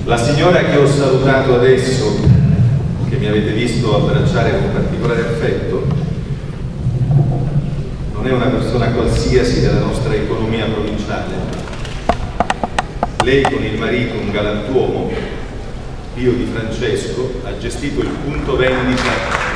La signora che ho salutato adesso, che mi avete visto abbracciare con particolare affetto, non è una persona qualsiasi della nostra economia provinciale. Lei con il marito, un galantuomo, Pio Di Francesco, ha gestito il punto vendita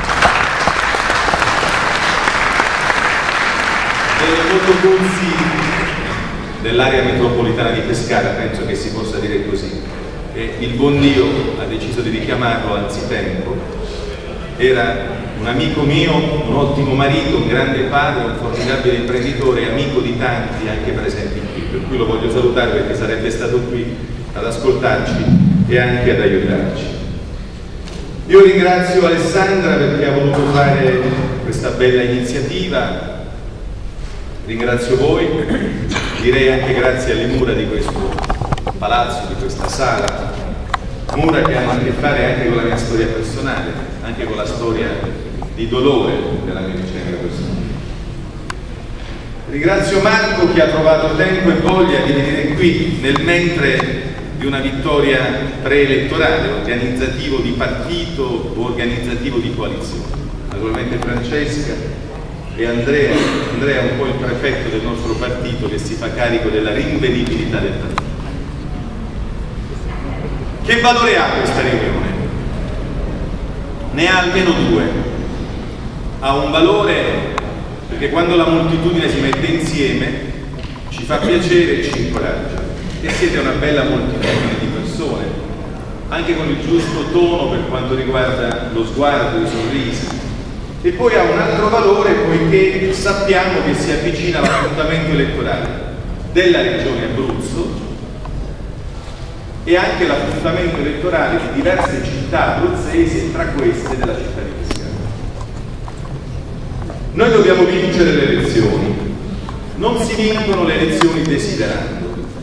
delle motocuzzi dell'area metropolitana di Pescara, penso che si possa dire così. E il buon Dio ha deciso di richiamarlo anzitempo. Era un amico mio, un ottimo marito, un grande padre, un formidabile imprenditore, amico di tanti anche presenti qui, per cui lo voglio salutare perché sarebbe stato qui ad ascoltarci e anche ad aiutarci. Io ringrazio Alessandra perché ha voluto fare questa bella iniziativa, ringrazio voi, direi anche grazie alle mura di questo palazzo, di questa sala, mura che hanno a che fare anche con la mia storia personale, anche con la storia di dolore della mia vicenda personale. Ringrazio Marco che ha trovato tempo e voglia di venire qui nel mentre di una vittoria preelettorale, organizzativo di partito o organizzativo di coalizione. Naturalmente Francesca e Andrea è un po' il prefetto del nostro partito che si fa carico della rinvenibilità del partito. Che valore ha questa riunione? Ne ha almeno due. Ha un valore perché quando la moltitudine si mette insieme ci fa piacere e ci incoraggia. E siete una bella moltitudine di persone, anche con il giusto tono per quanto riguarda lo sguardo, i sorrisi. E poi ha un altro valore poiché sappiamo che si avvicina l'appuntamento elettorale della Regione Abruzzo e anche l'appuntamento elettorale di diverse città abruzzesi e tra queste della città di Pescara. Noi dobbiamo vincere le elezioni, non si vincono le elezioni desiderando.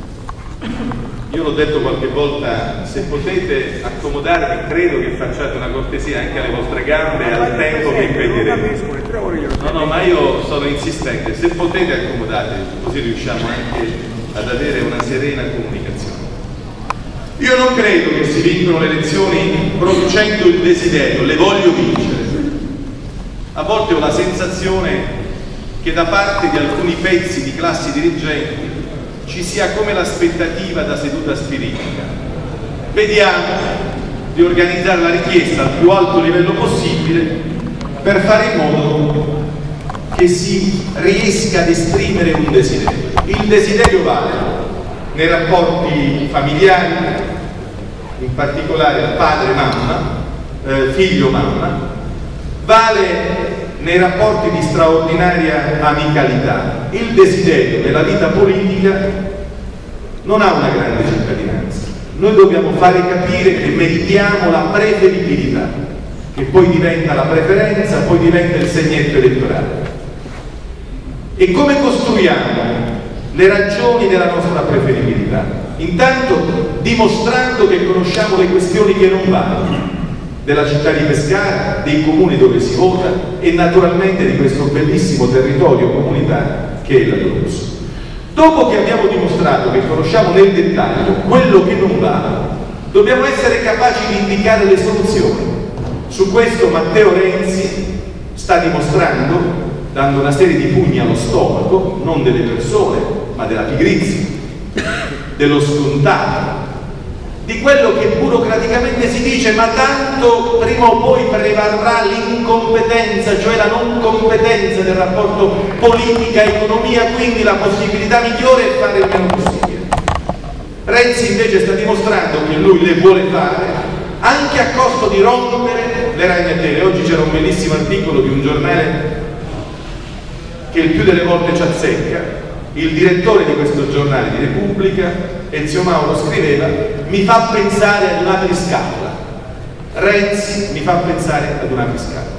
Io l'ho detto qualche volta, se potete accomodarvi, credo che facciate una cortesia anche alle vostre gambe al tempo che impedirete. No, ma io sono insistente, se potete accomodatevi, così riusciamo anche ad avere una serena comunicazione. Io non credo che si vincono le elezioni producendo il desiderio, le voglio vincere. A volte ho la sensazione che da parte di alcuni pezzi di classi dirigenti ci sia come l'aspettativa da seduta spiritica. Vediamo di organizzare la richiesta al più alto livello possibile per fare in modo che si riesca ad esprimere un desiderio. Il desiderio vale nei rapporti familiari, in particolare padre-mamma, figlio-mamma, vale nei rapporti di straordinaria amicalità. Il desiderio nella vita politica non ha una grande cittadinanza. Noi dobbiamo fare capire che meritiamo la preferibilità, che poi diventa la preferenza, poi diventa il segnetto elettorale. E come costruiamo le ragioni della nostra preferibilità? Intanto dimostrando che conosciamo le questioni che non vanno della città di Pescara, dei comuni dove si vota e naturalmente di questo bellissimo territorio comunitario che è l'Abruzzo. Dopo che abbiamo dimostrato che conosciamo nel dettaglio quello che non va, dobbiamo essere capaci di indicare le soluzioni. Su questo Matteo Renzi sta dimostrando, dando una serie di pugni allo stomaco, non delle persone, ma della pigrizia, dello scontato, di quello che burocraticamente si dice, ma tanto prima o poi prevarrà l'incompetenza, cioè la non competenza del rapporto politica-economia, quindi la possibilità migliore è fare il meno possibile. Renzi invece sta dimostrando che lui le vuole fare, anche a costo di rompere le ragnatele. Oggi c'era un bellissimo articolo di un giornale che il più delle volte ci azzecca. Il direttore di questo giornale di Repubblica, Ezio Mauro, scriveva: mi fa pensare ad un'apriscatola. Renzi mi fa pensare ad un'apriscatola.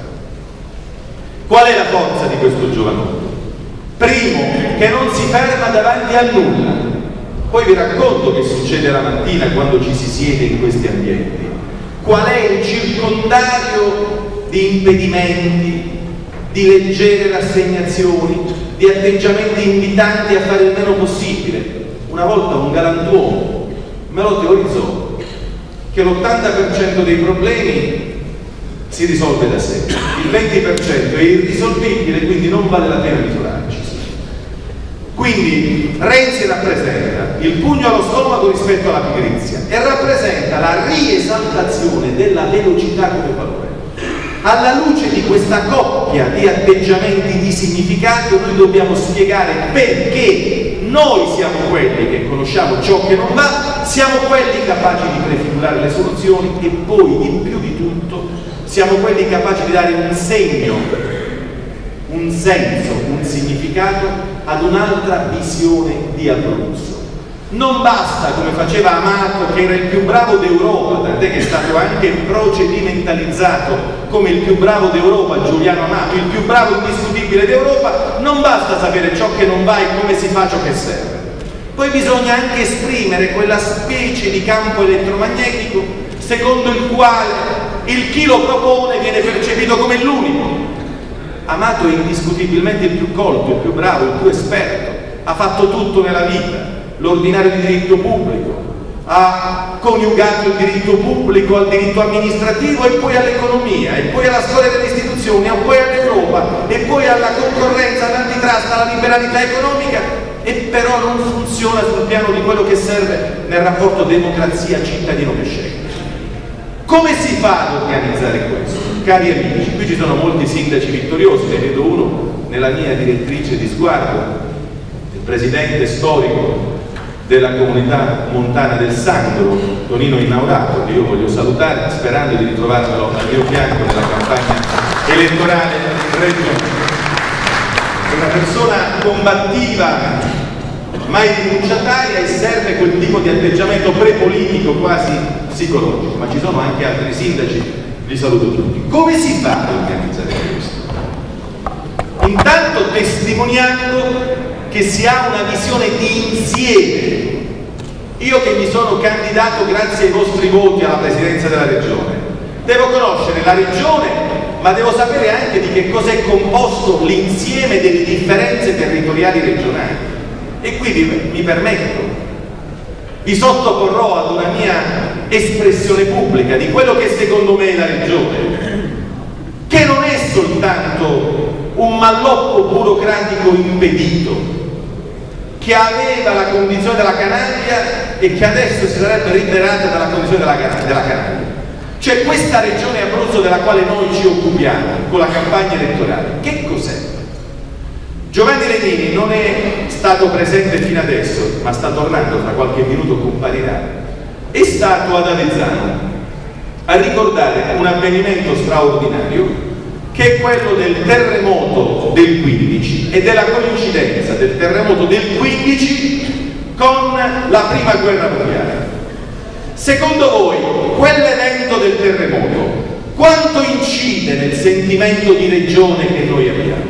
Qual è la forza di questo giovanotto? Primo, che non si ferma davanti a nulla. Poi vi racconto che succede la mattina quando ci si siede in questi ambienti. Qual è il circondario di impedimenti, di leggere rassegnazioni, di atteggiamenti invitanti a fare il meno possibile. Una volta un galantuomo me lo teorizzò: che l'80% dei problemi si risolve da sé, il 20% è irrisolvibile, quindi non vale la pena misurarci. Quindi Renzi rappresenta il pugno allo stomaco rispetto alla pigrizia e rappresenta la riesaltazione della velocità come valore. Alla luce di questa coppia di atteggiamenti di significato noi dobbiamo spiegare perché noi siamo quelli che conosciamo ciò che non va, siamo quelli capaci di prefigurare le soluzioni e poi, in più di tutto, siamo quelli capaci di dare un segno, un senso, un significato ad un'altra visione di Abruzzo. Non basta, come faceva Amato, che era il più bravo d'Europa, tant'è che è stato anche procedimentalizzato come il più bravo d'Europa, Giuliano Amato, il più bravo indiscutibile d'Europa. Non basta sapere ciò che non va e come si fa ciò che serve. Poi bisogna anche esprimere quella specie di campo elettromagnetico secondo il quale il chi lo propone viene percepito come l'unico. Amato è indiscutibilmente il più colto, il più bravo, il più esperto, ha fatto tutto nella vita, l'ordinario di diritto pubblico, ha coniugato il diritto pubblico al diritto amministrativo e poi all'economia, e poi alla storia delle istituzioni, e poi all'Europa, e poi alla concorrenza, all'antitrust, alla liberalità economica, e però non funziona sul piano di quello che serve nel rapporto democrazia-cittadino che sceglie. Come si fa ad organizzare questo? Cari amici, qui ci sono molti sindaci vittoriosi, ne vedo uno nella mia direttrice di sguardo, il presidente storico della comunità montana del Sangro, Tonino Innaurato, che io voglio salutare sperando di ritrovarmelo al mio fianco nella campagna elettorale regionale. È una persona combattiva, mai rinunciataria, e serve quel tipo di atteggiamento prepolitico quasi psicologico, ma ci sono anche altri sindaci, li saluto tutti. Come si fa ad organizzare questo? Intanto testimoniando che si ha una visione di insieme. Io che mi sono candidato grazie ai vostri voti alla presidenza della regione, devo conoscere la regione, ma devo sapere anche di che cosa è composto l'insieme delle differenze territoriali regionali. E qui mi permetto, vi sottoporrò ad una mia espressione pubblica di quello che secondo me è la regione, che non è soltanto un malloppo burocratico impedito, che aveva la condizione della canaglia e che adesso si sarebbe liberata dalla condizione della canaglia. Cioè questa regione Abruzzo della quale noi ci occupiamo con la campagna elettorale, che cos'è? Giovanni Legnini non è stato presente fino adesso, ma sta tornando, tra qualche minuto comparirà. È stato ad Avezzano a ricordare un avvenimento straordinario che è quello del terremoto del 15 e della coincidenza del terremoto del 15 con la prima guerra mondiale. Secondo voi, quell'evento del terremoto quanto incide nel sentimento di regione che noi abbiamo?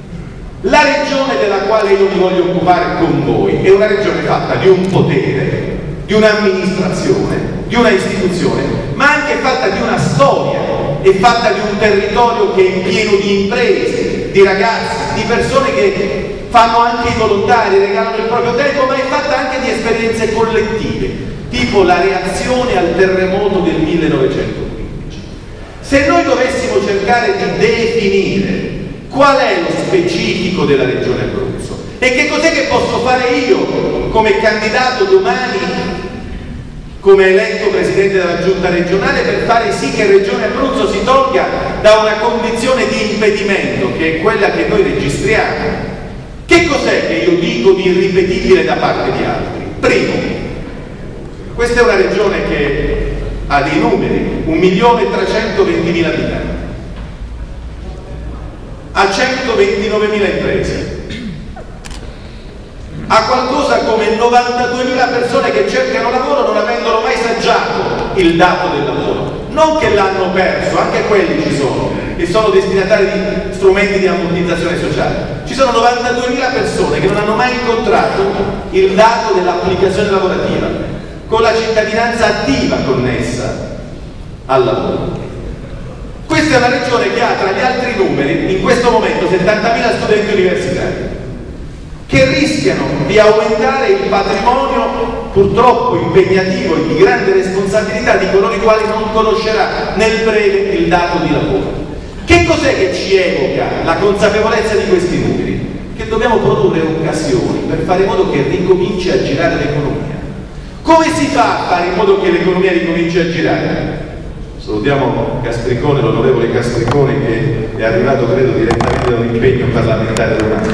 La regione della quale io mi voglio occupare con voi è una regione fatta di un potere, di un'amministrazione, di una istituzione, ma anche fatta di una storia, è fatta di un territorio che è pieno di imprese, di ragazzi, di persone che fanno anche i volontari, regalano il proprio tempo, ma è fatta anche di esperienze collettive, tipo la reazione al terremoto del 1915. Se noi dovessimo cercare di definire qual è lo specifico della regione Abruzzo e che cos'è che posso fare io come candidato domani, come eletto presidente della giunta regionale, per fare sì che Regione Abruzzo si tolga da una condizione di impedimento che è quella che noi registriamo. Che cos'è che io dico di irripetibile da parte di altri? Primo, questa è una regione che ha dei numeri, 1.320.000 abitanti, ha 129.000 imprese, ha qualcosa come 92.000 persone che cercano lavoro non avendolo mai saggiato il dato del lavoro. Non che l'hanno perso, anche quelli ci sono, e sono destinatari di strumenti di ammortizzazione sociale. Ci sono 92.000 persone che non hanno mai incontrato il dato dell'applicazione lavorativa, con la cittadinanza attiva connessa al lavoro. Questa è una regione che ha tra gli altri numeri in questo momento 70.000 studenti universitari, che che rischiano di aumentare il patrimonio purtroppo impegnativo e di grande responsabilità di coloro i quali non conoscerà nel breve il dato di lavoro. Che cos'è che ci evoca la consapevolezza di questi numeri? Che dobbiamo produrre occasioni per fare in modo che ricominci a girare l'economia. Come si fa a fare in modo che l'economia ricominci a girare? Salutiamo Castricone, l'onorevole Castricone, che è arrivato credo direttamente da un impegno parlamentare romano.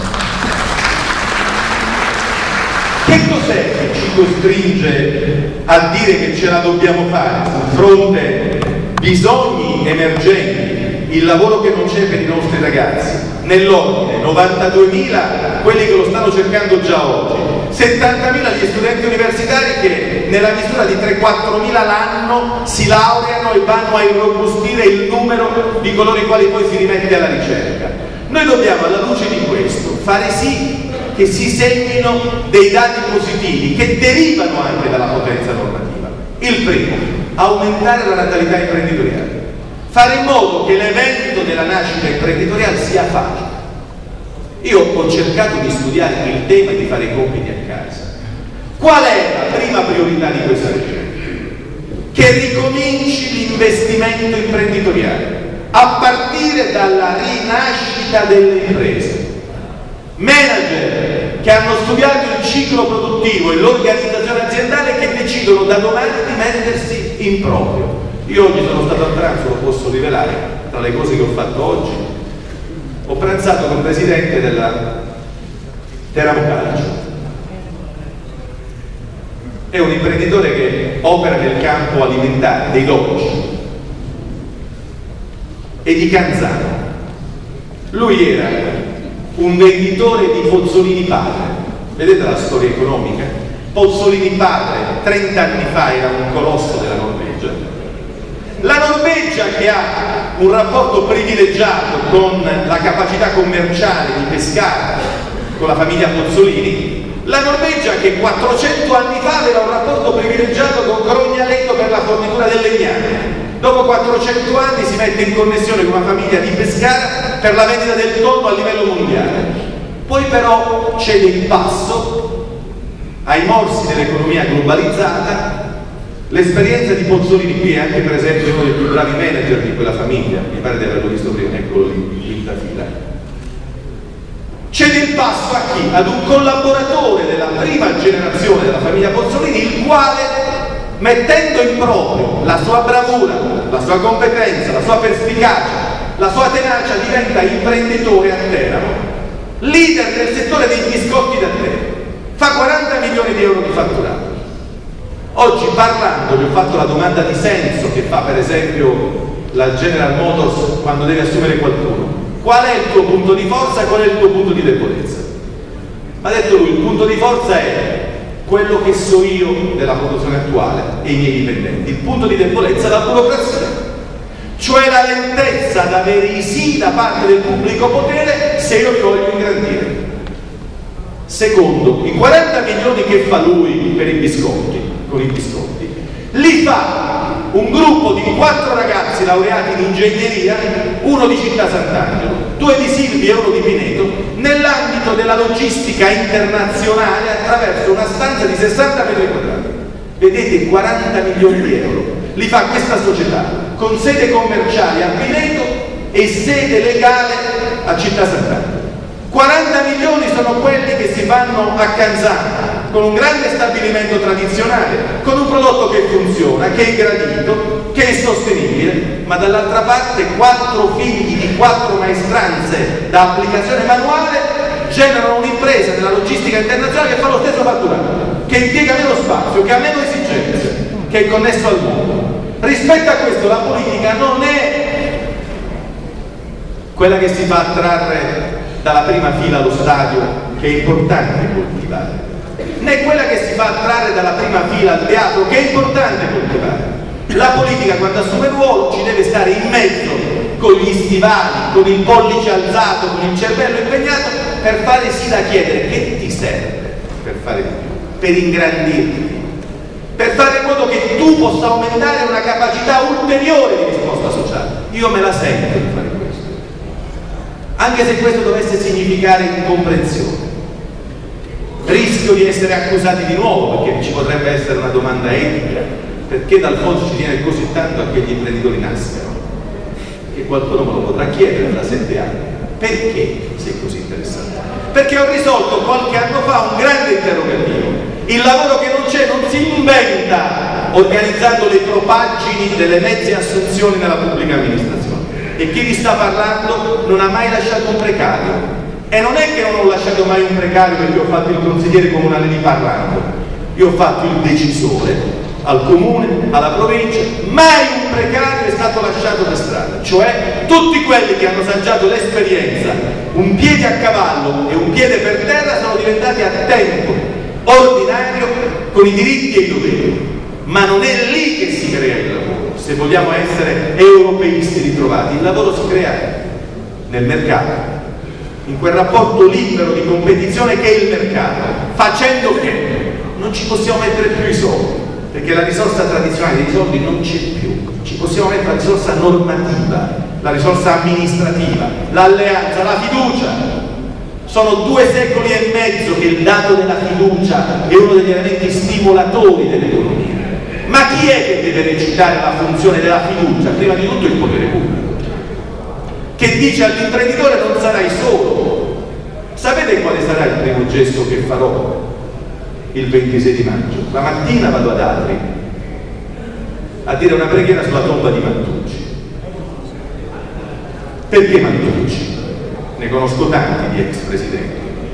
Che cos'è che ci costringe a dire che ce la dobbiamo fare sul fronte bisogni emergenti, il lavoro che non c'è per i nostri ragazzi, nell'ordine 92.000 quelli che lo stanno cercando già oggi, 70.000 gli studenti universitari che nella misura di 3-4.000 l'anno si laureano e vanno a irrobustire il numero di coloro i quali poi si rimette alla ricerca. Noi dobbiamo, alla luce di questo, fare sì che si segnino dei dati positivi che derivano anche dalla potenza normativa. Il primo, aumentare la natalità imprenditoriale, fare in modo che l'evento della nascita imprenditoriale sia facile. Io ho cercato di studiare il tema e di fare i compiti a casa. Qual è la prima priorità di questa ricerca? Che ricominci l'investimento imprenditoriale a partire dalla rinascita delle imprese. Manager che hanno studiato il ciclo produttivo e l'organizzazione aziendale che decidono da domani di mettersi in proprio. Io oggi sono stato a pranzo, lo posso rivelare, tra le cose che ho fatto oggi, ho pranzato con il presidente della Teramo Calcio. È un imprenditore che opera nel campo alimentare, dei dolci, e di Canzano. Lui era un venditore di Pozzolini padre. Vedete la storia economica? Pozzolini padre 30 anni fa era un colosso della Norvegia. La Norvegia che ha un rapporto privilegiato con la capacità commerciale di pescare con la famiglia Pozzolini, la Norvegia che 400 anni fa aveva un rapporto privilegiato con Crognaletto per la fornitura del legname. Dopo 400 anni si mette in connessione con una famiglia di Pescara per la vendita del tonno a livello mondiale. Poi però cede il passo ai morsi dell'economia globalizzata. L'esperienza di Pozzolini qui è anche per esempio uno dei più bravi manager di quella famiglia, mi pare di averlo visto prima, eccolo lì, in quinta fila. Cede il passo a chi? Ad un collaboratore della prima generazione della famiglia Pozzolini, il quale, mettendo in proprio la sua bravura, la sua competenza, la sua perspicacia, la sua tenacia, diventa imprenditore a Teramo, leader del settore dei biscotti da tè, fa 40 milioni di euro di fatturato. Oggi parlando, gli ho fatto la domanda di senso che fa per esempio la General Motors quando deve assumere qualcuno. Qual è il tuo punto di forza e qual è il tuo punto di debolezza? Ha detto lui, il punto di forza è quello che so io della produzione attuale e i miei dipendenti. Il punto di debolezza è la burocrazia, cioè la lentezza ad avere i sì da parte del pubblico potere se io li voglio ingrandire. Secondo, i 40 milioni che fa lui per i biscotti, con i biscotti, li fa un gruppo di 4 ragazzi laureati in ingegneria, uno di Città Sant'Angelo, 2 di Silvi e 1 di Pineto, nell'ambito della logistica internazionale attraverso una stanza di 60 metri quadrati. Vedete, 40 milioni di euro li fa questa società con sede commerciale a Pineto e sede legale a Città Sant'Angelo. 40 milioni sono quelli che si fanno a Canzano, con un grande stabilimento tradizionale, con un prodotto che funziona, che è gradito, che è sostenibile, ma dall'altra parte 4 figli di 4 maestranze da applicazione manuale generano un'impresa della logistica internazionale che fa lo stesso fatturato, che impiega meno spazio, che ha meno esigenze, che è connesso al mondo. Rispetto a questo la politica non è quella che si fa attrarre dalla prima fila allo stadio, che è importante coltivare, né quella che si fa attrarre dalla prima fila al teatro, che è importante coltivare. La politica quando assume ruolo ci deve stare in mezzo con gli stivali, con il pollice alzato, con il cervello impegnato per fare sì da chiedere che ti serve per fare di più, per ingrandirti, per fare in modo che tu possa aumentare una capacità ulteriore di risposta sociale. Io me la sento di fare questo, anche se questo dovesse significare incomprensione. rischio di essere accusati di nuovo, perché ci potrebbe essere una domanda etica: perché dal fondo ci tiene così tanto a che gli imprenditori nascano? Che qualcuno me lo potrà chiedere tra 7 anni. Perché sei così interessante? Perché ho risolto qualche anno fa un grande interrogativo. Il lavoro che non c'è non si inventa organizzando le propaggini delle mezze assunzioni nella pubblica amministrazione. E chi vi sta parlando non ha mai lasciato un precario. E non è che non ho lasciato mai un precario perché ho fatto il consigliere comunale di Parlando. Io ho fatto il decisore al comune, alla provincia, mai un precario è stato lasciato per strada, cioè tutti quelli che hanno assaggiato l'esperienza, un piede a cavallo e un piede per terra, sono diventati a tempo ordinario con i diritti e i doveri. Ma non è lì che si crea il lavoro. Se vogliamo essere europeisti ritrovati, il lavoro si crea nel mercato, in quel rapporto libero di competizione che è il mercato, facendo che non ci possiamo mettere più i soldi, perché la risorsa tradizionale dei soldi non c'è più. Ci possiamo mettere la risorsa normativa, la risorsa amministrativa, l'alleanza, la fiducia. Sono 2 secoli e mezzo che il dato della fiducia è uno degli elementi stimolatori dell'economia. Ma chi è che deve recitare la funzione della fiducia? Prima di tutto il potere pubblico, che dice all'imprenditore: non sarai solo. Sapete quale sarà il primo gesto che farò il 26 di maggio? La mattina vado ad Atri a dire una preghiera sulla tomba di Mantucci. Perché Mantucci? Ne conosco tanti di ex presidenti,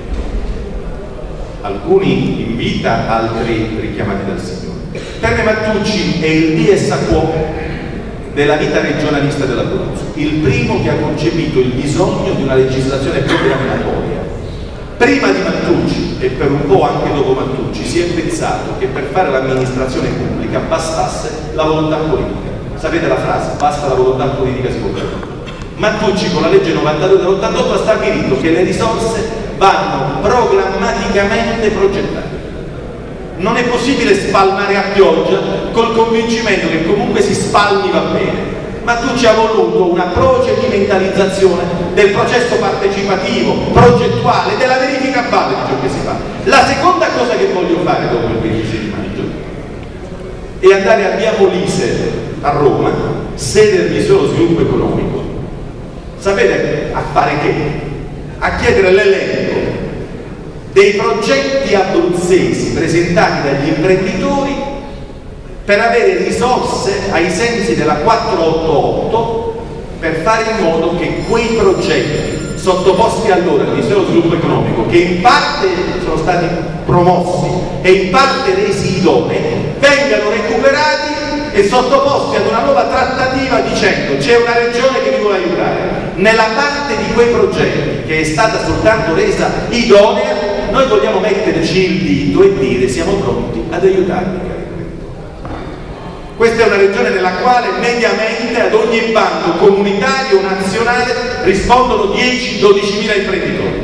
alcuni in vita, altri richiamati dal Signore. Per me Mantucci è il dies a quo della vita regionalista dell'Abruzzo, il primo che ha concepito il bisogno di una legislazione programmatoria. Prima di Mantucci e per un po' anche dopo Mantucci si è pensato che per fare l'amministrazione pubblica bastasse la volontà politica. Sapete la frase? Basta la volontà politica, si può fare. Mantucci con la legge 92 dell'88 ha stabilito che le risorse vanno programmaticamente progettate. Non è possibile spalmare a pioggia col convincimento che comunque si spalmi va bene. Mantucci ha voluto una procedimentalizzazione del processo partecipativo, progettuale, della verifica a valle di ciò che si fa. La seconda cosa che voglio fare dopo il 26 di maggio è andare a Via Molise a Roma, sede del Ministero dello Sviluppo Economico. Sapete a fare che? A chiedere l'elenco dei progetti abruzzesi presentati dagli imprenditori per avere risorse ai sensi della 488 per fare in modo che quei progetti sottoposti allora al Ministero dello Sviluppo Economico, che in parte sono stati promossi e in parte resi idonei, vengano recuperati e sottoposti ad una nuova trattativa dicendo: c'è una regione che vi vuole aiutare, nella parte di quei progetti che è stata soltanto resa idonea noi vogliamo metterci il dito e dire: siamo pronti ad aiutarvi. Questa è una regione nella quale mediamente ad ogni bando comunitario o nazionale rispondono 10-12 mila imprenditori.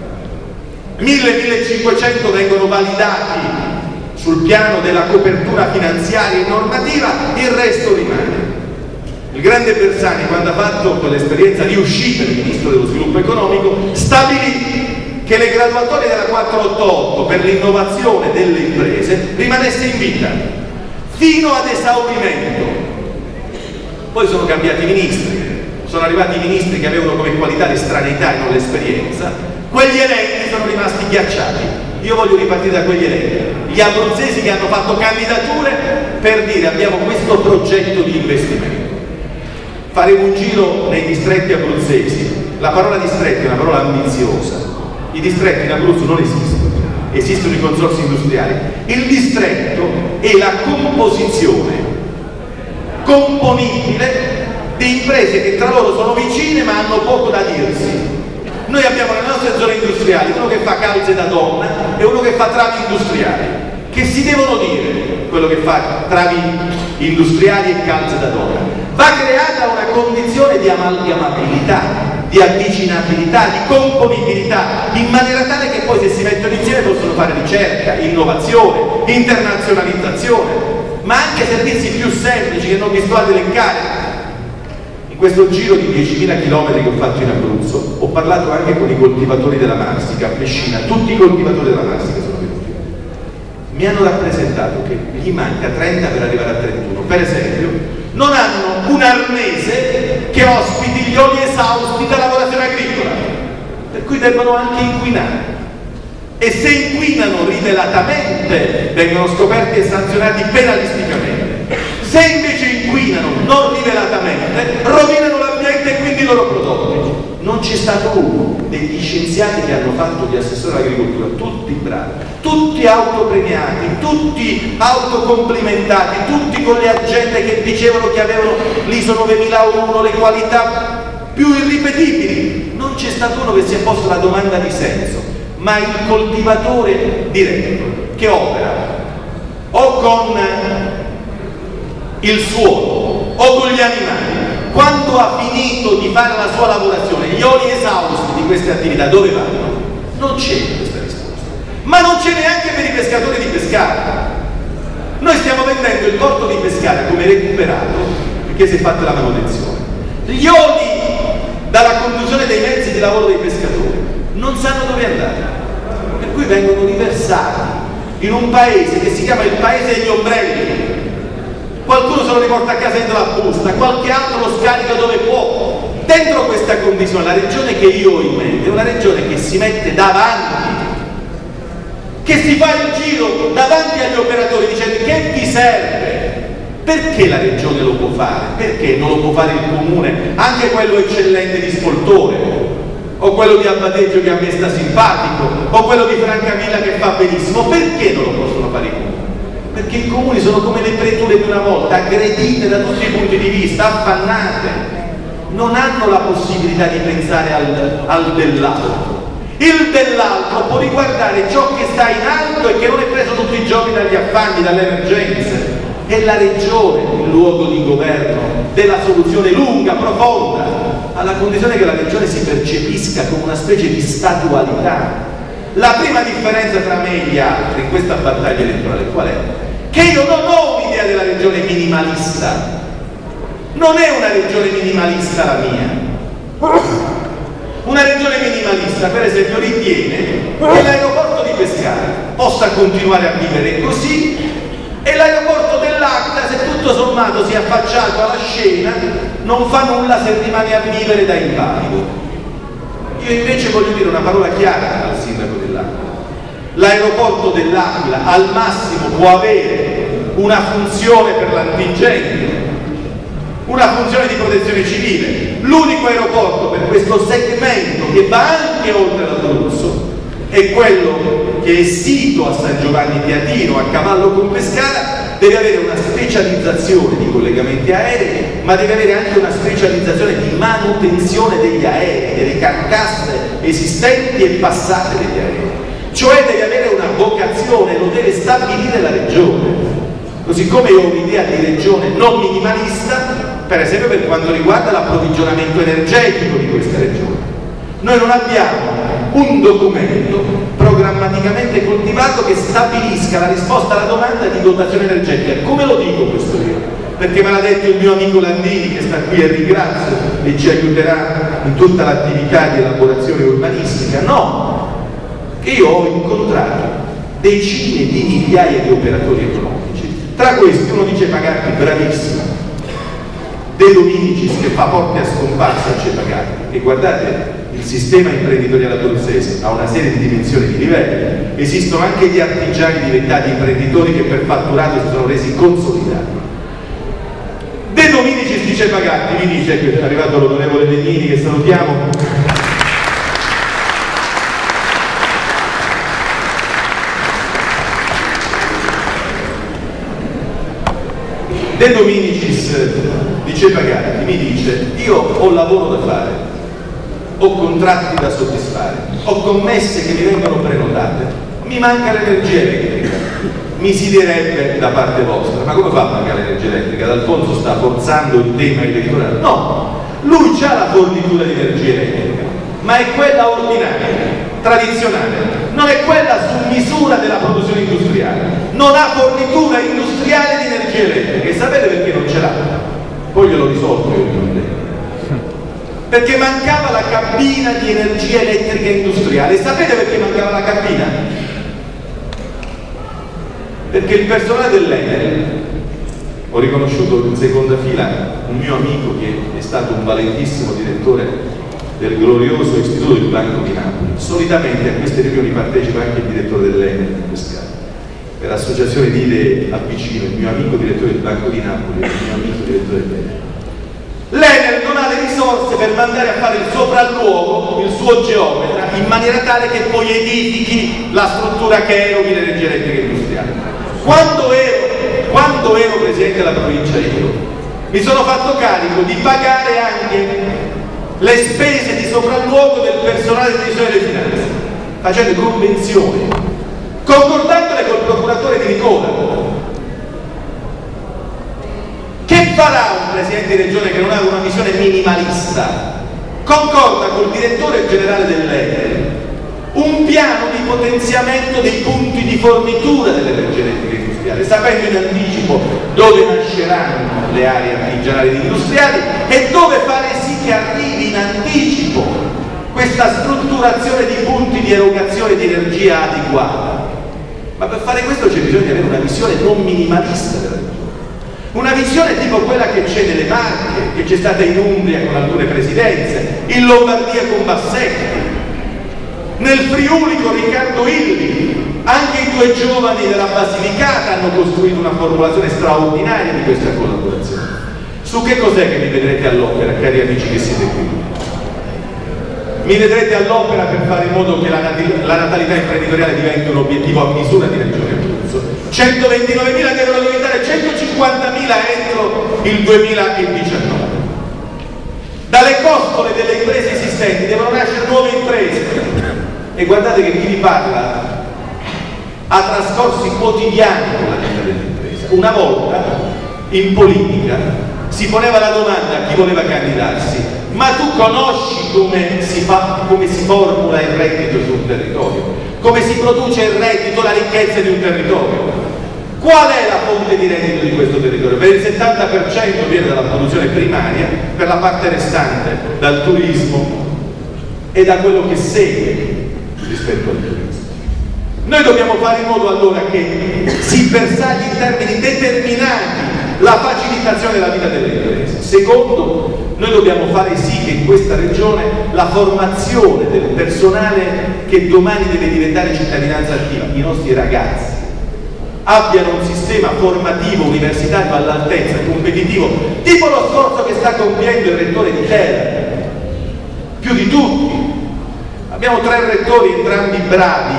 1000-1500 vengono validati sul piano della copertura finanziaria e normativa, il resto rimane. Il grande Bersani, quando ha fatto quell'esperienza di uscita di ministro dello sviluppo economico, stabilì che le graduatorie della 488 per l'innovazione delle imprese rimanesse in vita fino ad esaurimento. Poi sono cambiati ministri, sono arrivati ministri che avevano come qualità l'estraneità e non l'esperienza. Quegli elenchi sono rimasti ghiacciati. Io voglio ripartire da quegli elenchi, gli abruzzesi che hanno fatto candidature per dire: abbiamo questo progetto di investimento. Faremo un giro nei distretti abruzzesi. La parola distretti è una parola ambiziosa. I distretti in Abruzzo non esistono, esistono i consorzi industriali. Il distretto è la composizione componibile di imprese che tra loro sono vicine ma hanno poco da dirsi. Noi abbiamo le nostre zone industriali, uno che fa calze da donna e uno che fa travi industriali, che si devono dire quello che fa travi industriali e calze da donna. Va creata una condizione di amalgamabilità, di avvicinabilità, di componibilità, in maniera tale che poi se si mettono insieme possono fare ricerca, innovazione, internazionalizzazione, ma anche servizi più semplici che non vi sto ad elencare. In questo giro di 10.000 km che ho fatto in Abruzzo ho parlato anche con i coltivatori della Marsica a Messina. Tutti i coltivatori della Marsica sono venuti mi hanno rappresentato che gli manca 30 per arrivare a 31. Per esempio, non hanno un arnese che ospiti gli oli esausti da lavorazione agricola, per cui devono anche inquinare. E se inquinano rivelatamente vengono scoperti e sanzionati penalisticamente. Se invece inquinano non rivelatamente rovinano l'ambiente e quindi i loro prodotti. Non c'è stato uno degli scienziati che hanno fatto gli assessori all'agricoltura, tutti bravi, tutti autopremiati, tutti autocomplimentati, tutti con le agende che dicevano che avevano l'ISO 9001, le qualità più irripetibili. Non c'è stato uno che si è posto la domanda di senso, ma il coltivatore diretto che opera o con il suolo o con gli animali, quando ha finito di fare la sua lavorazione, gli oli esausti di queste attività dove vanno? Non c'è questa risposta, ma non c'è neanche per i pescatori di Pescara. Noi stiamo vendendo il porto di Pescara come recuperato perché si è fatta la manutenzione. Gli oli dalla conduzione dei mezzi di lavoro dei pescatori non sanno dove andare, per cui vengono riversati in un paese che si chiama il paese degli ombrelli. Qualcuno se lo riporta a casa dentro la busta, qualche altro lo scarica dove può. Dentro questa condizione la regione che io ho in mente è una regione che si mette davanti, che si fa il giro davanti agli operatori dicendo che vi serve. Perché la regione lo può fare? Perché non lo può fare il comune, anche quello eccellente di Spoltore, o quello di Abbateggio che a me sta simpatico, o quello di Francavilla che fa benissimo? Perché non lo possono fare i comuni? Perché i comuni sono come le preture di una volta, aggredite da tutti i punti di vista, affannate, non hanno la possibilità di pensare al dell'altro. Il dell'altro può riguardare ciò che sta in alto e che non è preso tutti i giorni dagli affanni, dalle emergenze. È la regione il luogo di governo della soluzione lunga, profonda, alla condizione che la regione si percepisca come una specie di statualità. La prima differenza tra me e gli altri in questa battaglia elettorale qual è? Che io non ho un'idea della regione minimalista. Non è una regione minimalista la mia. Una regione minimalista, per esempio, ritiene che l'aeroporto di Pescara possa continuare a vivere così e l'aeroporto dell'Aquila, se tutto sommato si è affacciato alla scena, non fa nulla se rimane a vivere da invalido. Io invece voglio dire una parola chiara al sindaco dell'Aquila. L'aeroporto dell'Aquila al massimo può avere una funzione per l'antincendio, una funzione di protezione civile. L'unico aeroporto per questo segmento che va anche oltre l'Abruzzo è quello che è sito a San Giovanni di Atino, a cavallo con Pescara. Deve avere una specializzazione di collegamenti aerei, ma deve avere anche una specializzazione di manutenzione degli aerei, delle carcasse esistenti e passate degli aerei. Cioè deve avere una vocazione, lo deve stabilire la regione. Così come io ho un'idea di regione non minimalista, per esempio per quanto riguarda l'approvvigionamento energetico di questa regione. Noi non abbiamo un documento programmaticamente coltivato che stabilisca la risposta alla domanda di dotazione energetica. Come lo dico questo io? Perché me l'ha detto il mio amico Landini, che sta qui e ringrazio e ci aiuterà in tutta l'attività di elaborazione urbanistica. No, che io ho incontrato decine di migliaia di operatori economici. Tra questi uno dice Pagatti, bravissimo, De Dominicis che fa porte a scomparsa a Cepagatti. E guardate, il sistema imprenditoriale abruzzese ha una serie di dimensioni, di livelli. Esistono anche gli artigiani diventati imprenditori che per fatturato si sono resi consolidati. De Dominicis dice Pagatti, mi dice che è arrivato l'onorevole Legnini, che salutiamo. De Dominicis dice Pagatti, mi dice: io ho lavoro da fare, ho contratti da soddisfare, ho commesse che mi vengono prenotate, mi manca l'energia elettrica. Mi si direbbe da parte vostra: ma come fa a mancare l'energia elettrica? D'Alfonso sta forzando il tema elettorale. No, lui ha la fornitura di energia elettrica, ma è quella ordinaria, tradizionale, non è quella su misura della produzione industriale. Non ha fornitura industriale di energia elettrica. E sapete perché non ce l'ha? Poi glielo risolvo io il problema. Perché mancava la cabina di energia elettrica industriale. Sapete perché mancava la cabina? Perché il personale dell'Enel, ho riconosciuto in seconda fila un mio amico che è stato un valentissimo direttore del glorioso Istituto del Banco di Napoli. Solitamente a queste riunioni partecipa anche il direttore dell'Enel in Pescara. Per associazione di idee avvicino il mio amico direttore del Banco di Napoli e il mio amico direttore dell'Enel. L'Enel non ha le risorse per mandare a fare il sopralluogo, il suo geometra, in maniera tale che poi edifichi la struttura che eroghi l'energia elettrica industriale. Quando ero presidente della provincia mi sono fatto carico di pagare anche le spese di sopralluogo del personale del Ministero delle Finanze, facendo convenzioni, concordandole col procuratore di Nicola. Che farà un presidente di regione che non ha una visione minimalista? Concorda col direttore generale dell'Enel un piano di potenziamento dei punti di fornitura dell'energia elettrica industriale, sapendo in anticipo dove nasceranno le aree artigianali ed industriali e dove fare sì che arrivi in anticipo questa strutturazione di punti di erogazione di energia adeguata. Ma per fare questo c'è bisogno di avere una visione non minimalista della regione. Una visione tipo quella che c'è nelle Marche, che c'è stata in Umbria con alcune presidenze, in Lombardia con Bassetti, nel Friuli con Riccardo Illi. Anche i due giovani della Basilicata hanno costruito una formulazione straordinaria di questa collaborazione. Su che cos'è che mi vedrete all'opera, cari amici che siete qui? Mi vedrete all'opera per fare in modo che la natalità imprenditoriale diventi un obiettivo a misura di Regione Abruzzo. 129.000 devono diventare 150.000 entro il 2019. Dalle costole delle imprese esistenti devono nascere nuove imprese. E guardate che chi vi parla ha trascorsi quotidiani con la vita dell'impresa. Una volta in politica si poneva la domanda a chi voleva candidarsi: ma tu conosci come si formula il reddito su un territorio? Come si produce il reddito, la ricchezza di un territorio? Qual è la fonte di reddito di questo territorio? Per il 70% viene dalla produzione primaria, per la parte restante dal turismo e da quello che segue rispetto al turismo. Noi dobbiamo fare in modo allora che si bersagli in termini determinati la facilitazione della vita delle imprese. Secondo, noi dobbiamo fare sì che in questa regione la formazione del personale che domani deve diventare cittadinanza attiva, i nostri ragazzi, abbiano un sistema formativo universitario all'altezza, competitivo, tipo lo sforzo che sta compiendo il rettore di Terra, più di tutti. Abbiamo 3 rettori, entrambi bravi.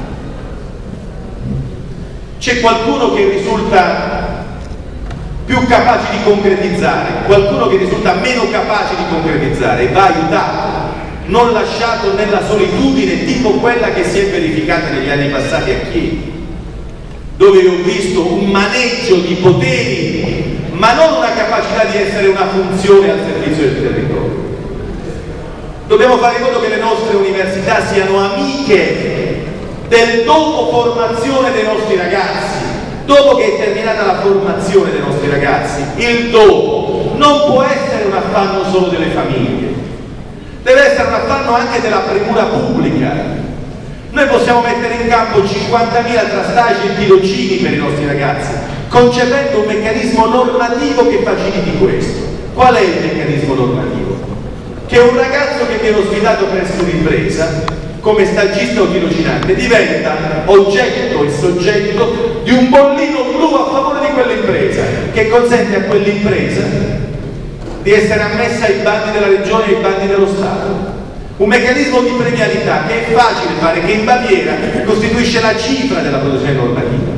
C'è qualcuno che risulta più capace di concretizzare, qualcuno che risulta meno capace di concretizzare, e va aiutato, non lasciato nella solitudine tipo quella che si è verificata negli anni passati a Chieti, dove ho visto un maneggio di poteri, ma non una capacità di essere una funzione al servizio del territorio. Dobbiamo fare in modo che le nostre università siano amiche del dopo formazione dei nostri ragazzi. Dopo che è terminata la formazione dei nostri ragazzi, il dopo non può essere un affanno solo delle famiglie, deve essere un affanno anche della premura pubblica. Noi possiamo mettere in campo 50.000 tra stage e tirocini per i nostri ragazzi, concependo un meccanismo normativo che faciliti questo. Qual è il meccanismo normativo? Che un ragazzo che viene ospitato presso un'impresa come stagista o tirocinante diventa oggetto e soggetto di un bollino blu a favore di quell'impresa, che consente a quell'impresa di essere ammessa ai bandi della regione e ai bandi dello Stato. Un meccanismo di premialità che è facile fare, che in Baviera costituisce la cifra della produzione normativa.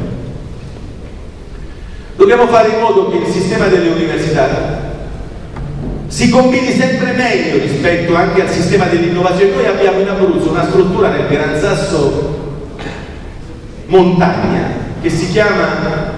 Dobbiamo fare in modo che il sistema delle università si combini sempre meglio rispetto anche al sistema dell'innovazione. Noi abbiamo in Abruzzo una struttura nel Gran Sasso Montagna che si chiama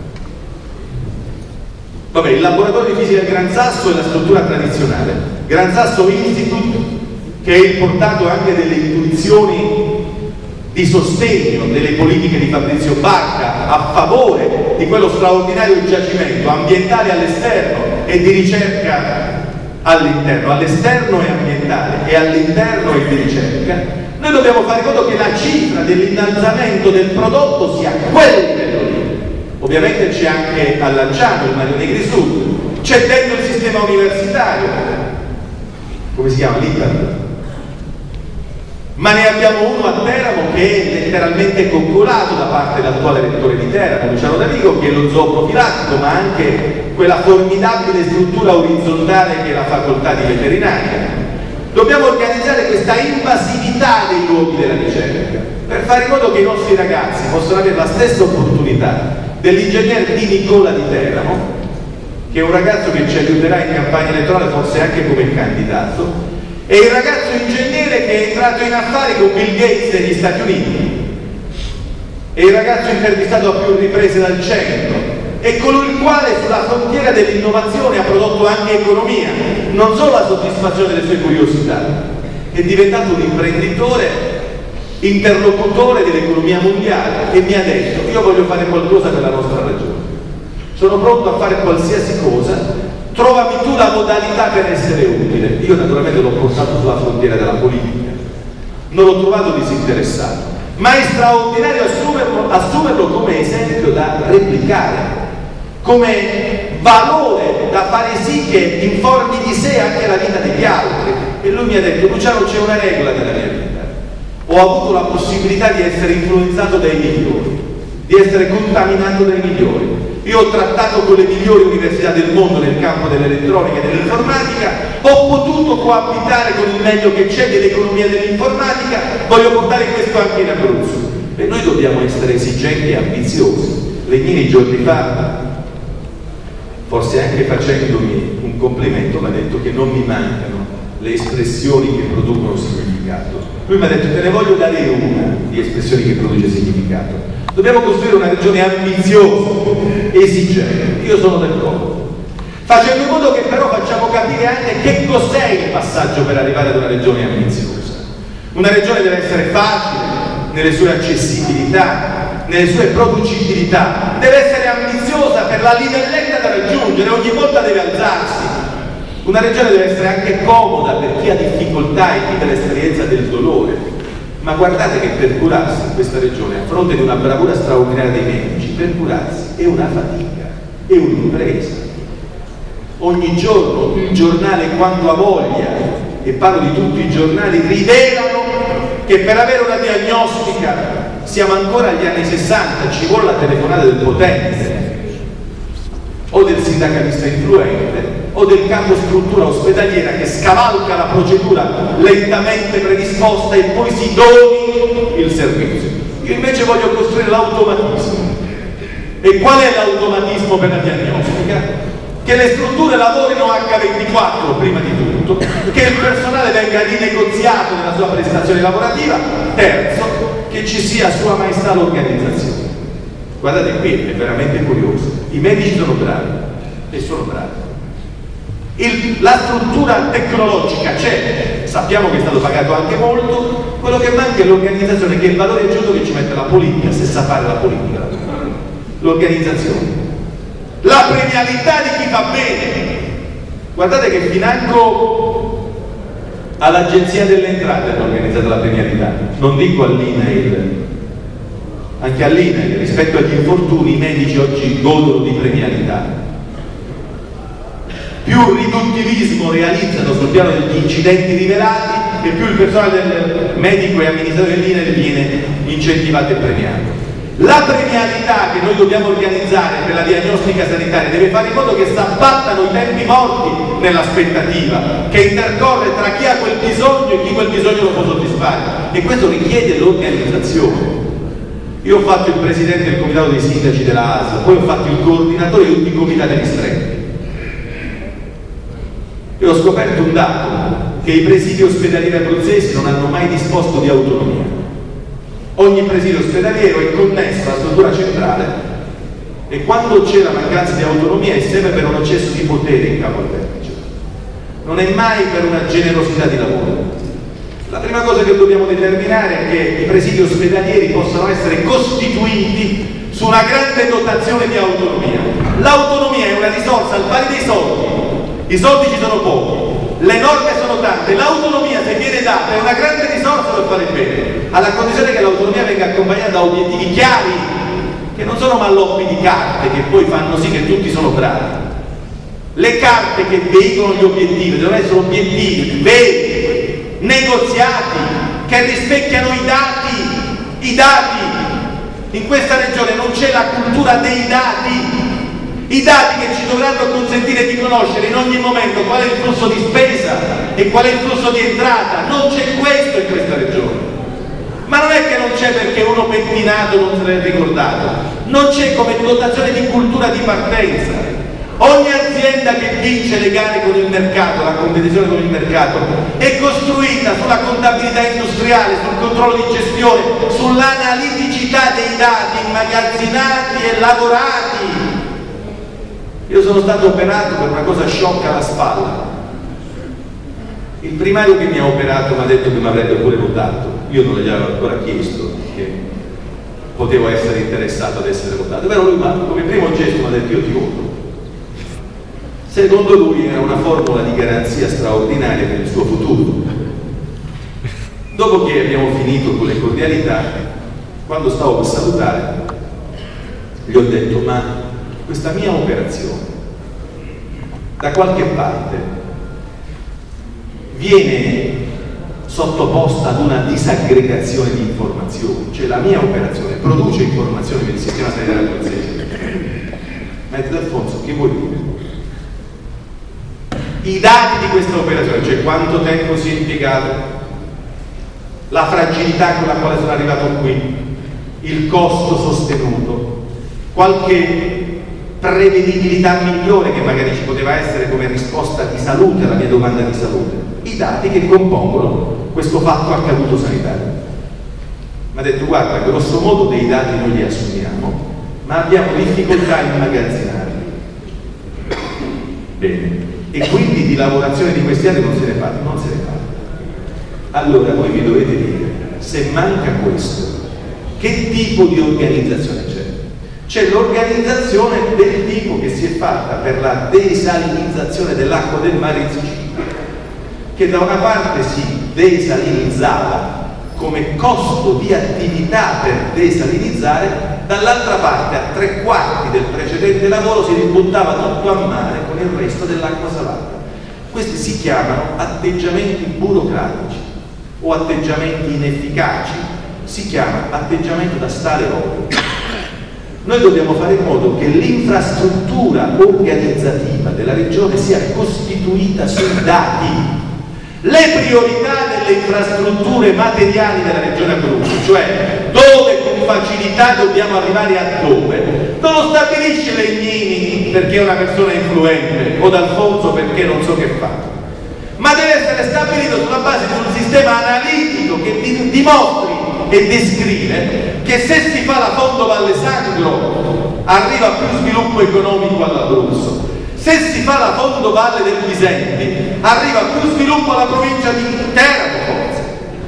il laboratorio di fisica del Gran Sasso è la struttura tradizionale, Gran Sasso Institute, che è il portato anche delle intuizioni di sostegno delle politiche di Fabrizio Bacca a favore di quello straordinario giacimento ambientale all'esterno e di ricerca all'interno, all'esterno è ambientale e all'interno è di ricerca. Noi dobbiamo fare in modo che la cifra dell'innalzamento del prodotto sia a quel livello lì. ovviamente c'è anche a Lanciano, il Mario Negri Sud, c'è dentro il sistema universitario, come si chiama? l'ITAR. Ma ne abbiamo uno a Teramo che è letteralmente coccolato da parte dell'attuale rettore di Teramo, Luciano Davigo, che è lo zoo profilattico, ma anche quella formidabile struttura orizzontale che è la facoltà di veterinaria. Dobbiamo organizzare questa invasività dei luoghi della ricerca per fare in modo che i nostri ragazzi possano avere la stessa opportunità dell'ingegner Di Nicola di Teramo, che è un ragazzo che ci aiuterà in campagna elettorale forse anche come candidato, e il ragazzo ingegnere che è entrato in affari con Bill Gates negli Stati Uniti, e il ragazzo intervistato a più riprese dal centro, e colui il quale sulla frontiera dell'innovazione ha prodotto anche economia, non solo la soddisfazione delle sue curiosità, è diventato un imprenditore, interlocutore dell'economia mondiale, e mi ha detto: io voglio fare qualcosa per la nostra ragione, sono pronto a fare qualsiasi cosa, trovami tu la modalità per essere utile. Io naturalmente l'ho portato sulla frontiera della politica, non l'ho trovato disinteressato, ma è straordinario assumerlo come esempio da replicare, come valore da fare sì che informi di sé anche la vita degli altri. E lui mi ha detto: Luciano, c'è una regola nella mia vita, ho avuto la possibilità di essere influenzato dai migliori, di essere contaminato dai migliori. Io ho trattato con le migliori università del mondo nel campo dell'elettronica e dell'informatica, ho potuto coabitare con il meglio che c'è dell'economia e dell'informatica, voglio portare questo anche in Abruzzo. E noi dobbiamo essere esigenti e ambiziosi. Legnini giorni fa, forse anche facendomi un complimento, mi ha detto che non mi mancano le espressioni che producono significato. Lui mi ha detto: te ne voglio dare una di espressioni che produce significato. Dobbiamo costruire una regione ambiziosa, esigente. Io sono d'accordo, facendo in modo che però facciamo capire anche che cos'è il passaggio per arrivare ad una regione ambiziosa. Una regione deve essere facile nelle sue accessibilità, nelle sue producibilità, deve essere ambiziosa per la livelletta da raggiungere, ogni volta deve alzarsi. Una regione deve essere anche comoda per chi ha difficoltà e chi ha l'esperienza del dolore. Ma guardate che per curarsi in questa regione, a fronte di una bravura straordinaria dei medici, per curarsi è una fatica, è un'impresa. Ogni giorno il giornale, quando ha voglia, e parlo di tutti i giornali, rivelano che per avere una diagnostica, siamo ancora agli anni 60, ci vuole la telefonata del potente o del sindacalista influente o del capo struttura ospedaliera che scavalca la procedura lentamente predisposta e poi si doni il servizio. Io invece voglio costruire l'automatismo. E qual è l'automatismo per la diagnostica? Che le strutture lavorino H24 prima di tutto, che il personale venga rinegoziato nella sua prestazione lavorativa, terzo, che ci sia Sua Maestà l'organizzazione. Guardate qui, è veramente curioso, i medici sono bravi, e sono bravi. La struttura tecnologica c'è, sappiamo che è stato pagato anche molto, quello che manca è l'organizzazione, che è il valore aggiunto che ci mette la politica, se sa fare la politica, l'organizzazione. La premialità di chi fa bene. Guardate che financo all'Agenzia delle Entrate hanno organizzato la premialità, non dico all'INAIL, anche all'INAIL, rispetto agli infortuni i medici oggi godono di premialità. Più riduttivismo realizzano sul piano degli incidenti rivelati e più il personale del medico e amministratore dell'INAIL viene incentivato e premiato. La premialità che noi dobbiamo organizzare per la diagnostica sanitaria deve fare in modo che si abbattano i tempi morti nell'aspettativa, che intercorre tra chi ha quel bisogno e chi quel bisogno lo può soddisfare, e questo richiede l'organizzazione. Io ho fatto il presidente del comitato dei sindaci della ASL, poi ho fatto il coordinatore di tutti i comitati ristretti e ho scoperto un dato, che i presidi ospedalieri abruzzesi non hanno mai disposto di autonomia. Ogni presidio ospedaliero è connesso alla struttura centrale e quando c'è la mancanza di autonomia è sempre per un eccesso di potere in capo al vertice, non è mai per una generosità di lavoro. La prima cosa che dobbiamo determinare è che i presidi ospedalieri possano essere costituiti su una grande dotazione di autonomia. L'autonomia è una risorsa al pari dei soldi, i soldi ci sono pochi, le norme sono tante, l'autonomia se viene data è una grande risorsa per fare bene, alla condizione che l'autonomia venga accompagnata da obiettivi chiari, che non sono malloppi di carte che poi fanno sì che tutti sono bravi. Le carte che veicolano gli obiettivi devono essere obiettivi veri, negoziati, che rispecchiano i dati. In questa regione non c'è la cultura dei dati. I dati che ci dovranno consentire di conoscere in ogni momento qual è il flusso di spesa e qual è il flusso di entrata. Non c'è questo in questa regione. Ma non è che non c'è perché uno pettinato non se l'è ricordato. Non c'è come dotazione di cultura di partenza. Ogni azienda che vince le gare con il mercato, la competizione con il mercato, è costruita sulla contabilità industriale, sul controllo di gestione, sull'analiticità dei dati immagazzinati e lavorati. Io sono stato operato per una cosa sciocca alla spalla. Il primario che mi ha operato mi ha detto che mi avrebbe pure votato. Io non gli avevo ancora chiesto che potevo essere interessato ad essere votato. Però lui come primo gesto mi ha detto io ti voto. Secondo lui era una formula di garanzia straordinaria per il suo futuro. Dopo che abbiamo finito con le cordialità, quando stavo per salutare, gli ho detto ma questa mia operazione da qualche parte viene sottoposta ad una disaggregazione di informazioni, cioè la mia operazione produce informazioni per il sistema sanitario abruzzese. Maestro D'Alfonso, che vuoi dire? I dati di questa operazione, cioè quanto tempo si è impiegato, la fragilità con la quale sono arrivato qui, il costo sostenuto, qualche prevedibilità migliore che magari ci poteva essere come risposta di salute alla mia domanda di salute, i dati che compongono questo fatto accaduto sanitario. Mi ha detto guarda, grosso modo dei dati noi li assumiamo, ma abbiamo difficoltà a immagazzinarli. Bene. E quindi di lavorazione di questi anni non se ne parla. Allora voi mi dovete dire, se manca questo, che tipo di organizzazione c'è? C'è l'organizzazione del tipo che si è fatta per la desalinizzazione dell'acqua del mare in Sicilia, che da una parte si desalinizzava come costo di attività per desalinizzare, dall'altra parte a 3/4 del precedente lavoro si ributtava tutto a mare con il resto dell'acqua salata. Questi si chiamano atteggiamenti burocratici o atteggiamenti inefficaci, si chiama atteggiamento da stare olio. Noi dobbiamo fare in modo che l'infrastruttura organizzativa della regione sia costituita sui dati. Le priorità delle infrastrutture materiali della regione Abruzzo, cioè dove con facilità dobbiamo arrivare a dove, non lo stabilisce Legnini perché è una persona influente o D'Alfonso perché non so che fa, ma deve essere stabilito sulla base di un sistema analitico che dimostri e descrive che se si fa la Fondo Valle Sangro arriva più sviluppo economico all'Abruzzo, se si fa la Fondo Valle del Bisenti arriva più sviluppo alla provincia di Teramo forse.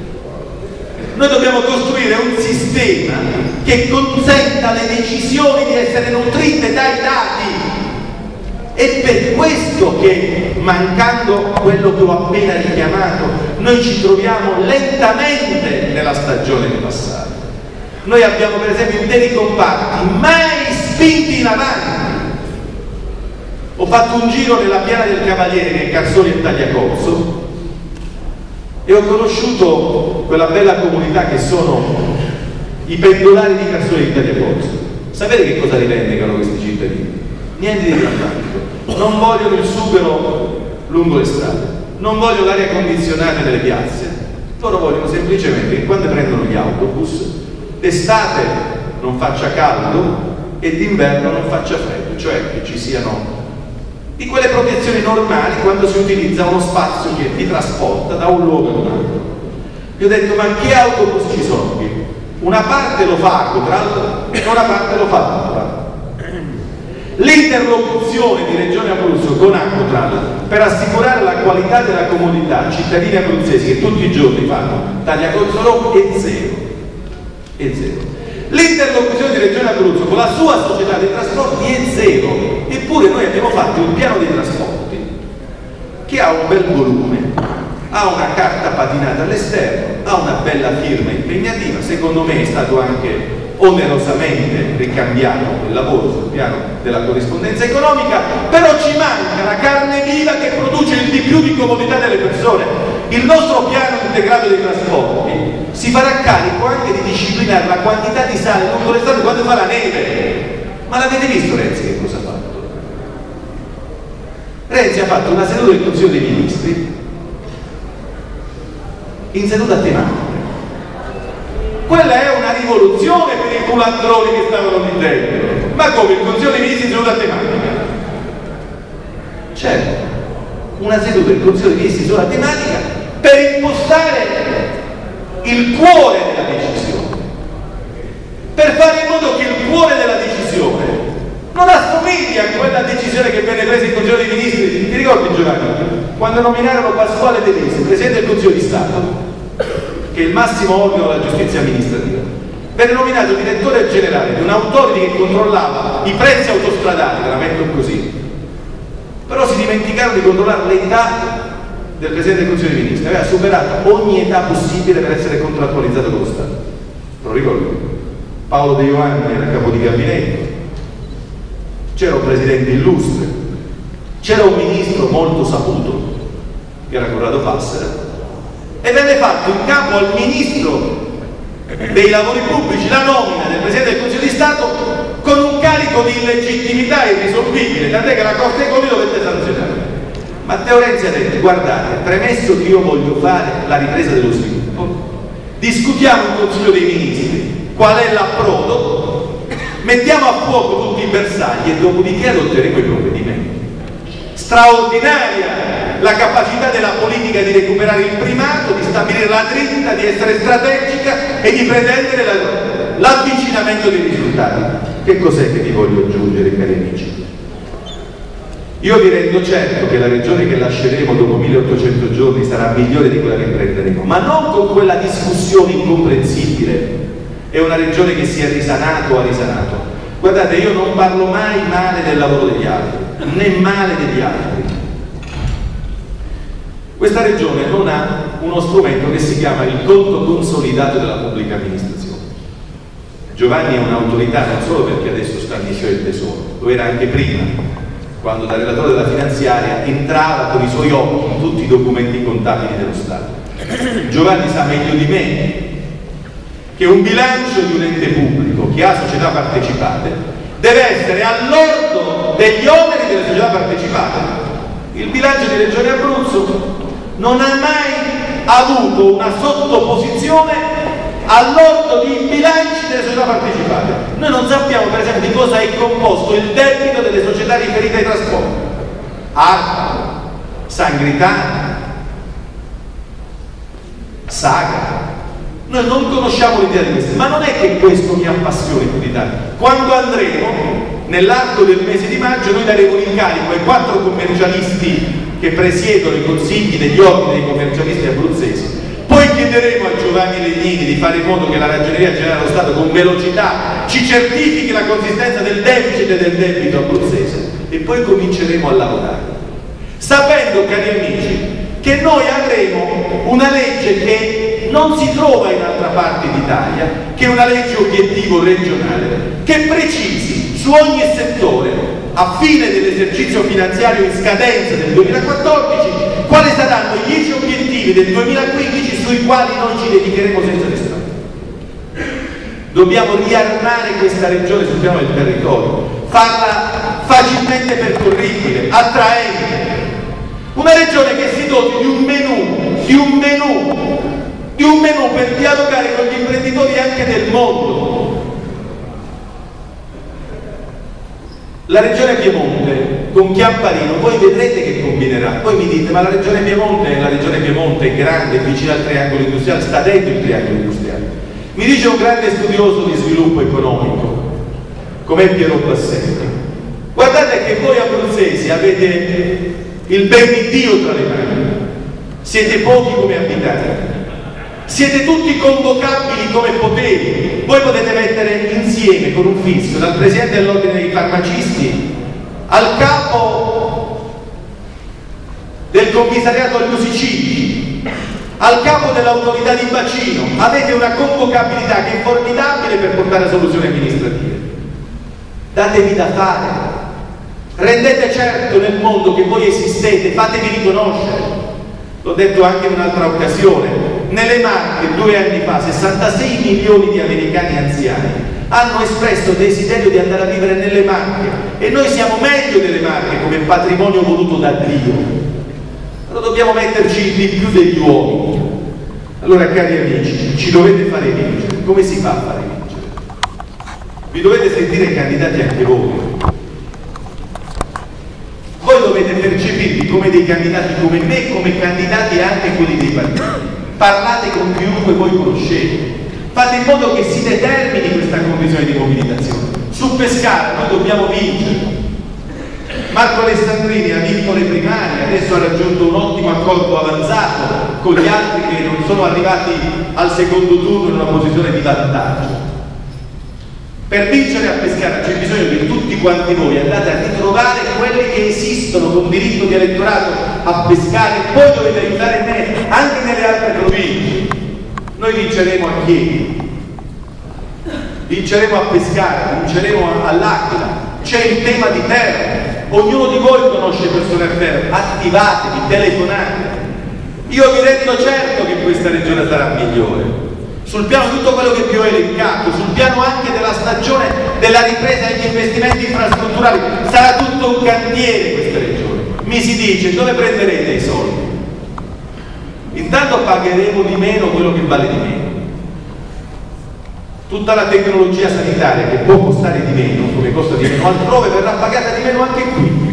Noi dobbiamo costruire un sistema che consenta alle decisioni di essere nutrite dai dati. È per questo che, mancando quello che ho appena richiamato, noi ci troviamo lentamente nella stagione passata. Noi abbiamo per esempio interi comparti mai spinti in avanti. Ho fatto un giro nella piana del Cavaliere, che è Carsoli e Tagliacozzo, e ho conosciuto quella bella comunità che sono i pendolari di Carsoli e Tagliacozzo. Sapete che cosa rivendicano questi cittadini? Niente di drammatico. Non vogliono il supero lungo le strade, non vogliono l'aria condizionata nelle piazze, loro vogliono semplicemente che quando prendono gli autobus d'estate non faccia caldo e d'inverno non faccia freddo, cioè che ci siano di quelle protezioni normali quando si utilizza uno spazio che ti trasporta da un luogo ad un altro. Gli ho detto ma che autobus ci sono qui? Una parte lo fa Acotral e una parte lo fa l'altra. L'interlocuzione di Regione Abruzzo con Acotral per assicurare la qualità della comodità cittadini abruzzesi che tutti i giorni fanno Tagliacozzo Roma è zero. L'interlocuzione di Regione Abruzzo con la sua società dei trasporti è zero, eppure noi abbiamo fatto un piano dei trasporti che ha un bel volume, ha una carta patinata all'esterno, ha una bella firma impegnativa, secondo me è stato anche onerosamente ricambiato il lavoro sul piano della corrispondenza economica, però ci manca la carne viva che produce il di più di comodità delle persone. Il nostro piano integrato dei trasporti si farà carico anche di disciplinare la quantità di sale lungo le strade quando fa la neve. Ma l'avete visto Renzi che cosa ha fatto? Renzi ha fatto una seduta del Consiglio dei Ministri in seduta tematica. Quella è una rivoluzione per i culandroni che stavano lì dentro. Ma come il Consiglio dei Ministri in seduta tematica? Certo, una seduta del Consiglio dei Ministri in seduta tematica per impostare il cuore della decisione, per fare in modo che il cuore della decisione non assomigli a quella decisione che venne presa in Consiglio dei Ministri. Ti ricordi, Giovanni, quando nominarono Pasquale De Lisi, Presidente del Consiglio di Stato, che è il massimo organo della giustizia amministrativa, venne nominato direttore generale di un'autority che controllava i prezzi autostradali, la metto così, però si dimenticarono di controllare l'età del Presidente del Consiglio dei Ministri. Aveva superato ogni età possibile per essere contrattualizzato con lo Stato. Lo ricordo? Paolo De Ioanni era capo di gabinetto, c'era un presidente illustre, c'era un ministro molto saputo che era Corrado Passera, e venne fatto in capo al ministro dei lavori pubblici la nomina del Presidente del Consiglio di Stato con un carico di illegittimità irrisolvibile, tant'è che la Corte dei Conti dovette sanzionare. Matteo Renzi ha detto: guardate, premesso che io voglio fare la ripresa dello sviluppo, discutiamo in Consiglio dei Ministri qual è l'approdo, mettiamo a fuoco tutti i bersagli e dopodiché adotteremo i provvedimenti. Straordinaria la capacità della politica di recuperare il primato, di stabilire la dritta, di essere strategica e di pretendere l'avvicinamento dei risultati. Che cos'è che vi voglio aggiungere, cari amici? Io vi rendo certo che la regione che lasceremo dopo 1800 giorni sarà migliore di quella che prenderemo, ma non con quella discussione incomprensibile. È una regione che si è risanato o ha risanato. Guardate, io non parlo mai male del lavoro degli altri, né male degli altri. Questa regione non ha uno strumento che si chiama il conto consolidato della pubblica amministrazione. Giovanni è un'autorità non solo perché adesso sta al Ministero del Tesoro, lo era anche prima, quando da relatore della finanziaria entrava con i suoi occhi in tutti i documenti contabili dello Stato. Giovanni sa meglio di me che un bilancio di un ente pubblico che ha società partecipate deve essere all'ordo degli oneri delle società partecipate. Il bilancio di Regione Abruzzo non ha mai avuto una sottoposizione all'ordo di bilanci delle società partecipate. Noi non sappiamo per esempio di cosa è composto il debito delle società riferite ai trasporti. ARPA, Sangritana, Saga. Noi non conosciamo l'idea di questo, ma non è che questo mi appassioni più di tanto. Quando andremo, nell'arco del mese di maggio, noi daremo l'incarico ai 4 commercialisti che presiedono i consigli degli ordini dei commercialisti abruzzesi. Poi chiederemo a Giovanni Legnini di fare in modo che la Ragioneria Generale dello Stato con velocità ci certifichi la consistenza del deficit e del debito abruzzese, e poi cominceremo a lavorare, sapendo, cari amici, che noi avremo una legge che non si trova in altra parte d'Italia, che è una legge obiettivo regionale, che precisi su ogni settore, a fine dell'esercizio finanziario in scadenza del 2014, quali saranno gli 10 obiettivi del 2015 sui quali noi ci dedicheremo senza restare. Dobbiamo riarmare questa regione sul piano del territorio, farla facilmente percorribile, attraente, una regione che si doti di un menù per dialogare con gli imprenditori anche del mondo. La regione Piemonte con Chiamparino voi vedrete che combinerà. Poi mi dite: ma la regione Piemonte è grande, è vicina al triangolo industriale, sta dentro il triangolo industriale. Mi dice un grande studioso di sviluppo economico come Piero Bassetti: guardate che voi abruzzesi avete il ben di Dio tra le mani, siete pochi come abitanti, siete tutti convocabili come poteri. Voi potete mettere insieme con un fischio, dal presidente dell'ordine dei farmacisti al capo del commissariato agli usi civici, al capo dell'autorità di bacino avete una convocabilità che è formidabile per portare a soluzioni amministrative. Datevi da fare, rendete certo nel mondo che voi esistete, fatevi riconoscere. L'ho detto anche in un'altra occasione, nelle Marche 2 anni fa 66 milioni di americani anziani hanno espresso desiderio di andare a vivere nelle Marche e noi siamo meglio delle Marche come patrimonio voluto da Dio. Allora dobbiamo metterci di più degli uomini. Allora, cari amici, ci dovete fare vincere. Come si fa a fare vincere? Vi dovete sentire candidati anche voi. Voi dovete percepirvi come dei candidati come me, come candidati anche quelli dei partiti. Parlate con chiunque voi conoscete. Fate in modo che si determini questa condizione di mobilitazione. Su Pescara noi dobbiamo vincere. Marco Alessandrini ha vinto le primarie, adesso ha raggiunto un ottimo accordo avanzato con gli altri che non sono arrivati al secondo turno in una posizione di vantaggio. Per vincere a Pescara c'è bisogno che tutti quanti voi andate a ritrovare quelli che esistono con diritto di elettorato a Pescara e poi dovete aiutare me anche nelle altre province. Noi vinceremo a Chieti, vinceremo a Pescara, vinceremo all'Aquila. C'è il tema di terra. Ognuno di voi conosce persone a terra, attivatevi, telefonate. Io vi rendo certo che questa regione sarà migliore. Sul piano di tutto quello che vi ho elencato, sul piano anche della stagione della ripresa degli investimenti infrastrutturali, sarà tutto un cantiere questa regione. Mi si dice, dove prenderete i soldi? Intanto pagheremo di meno quello che vale di meno. Tutta la tecnologia sanitaria che può costare di meno, come costa di meno altrove, verrà pagata di meno anche qui.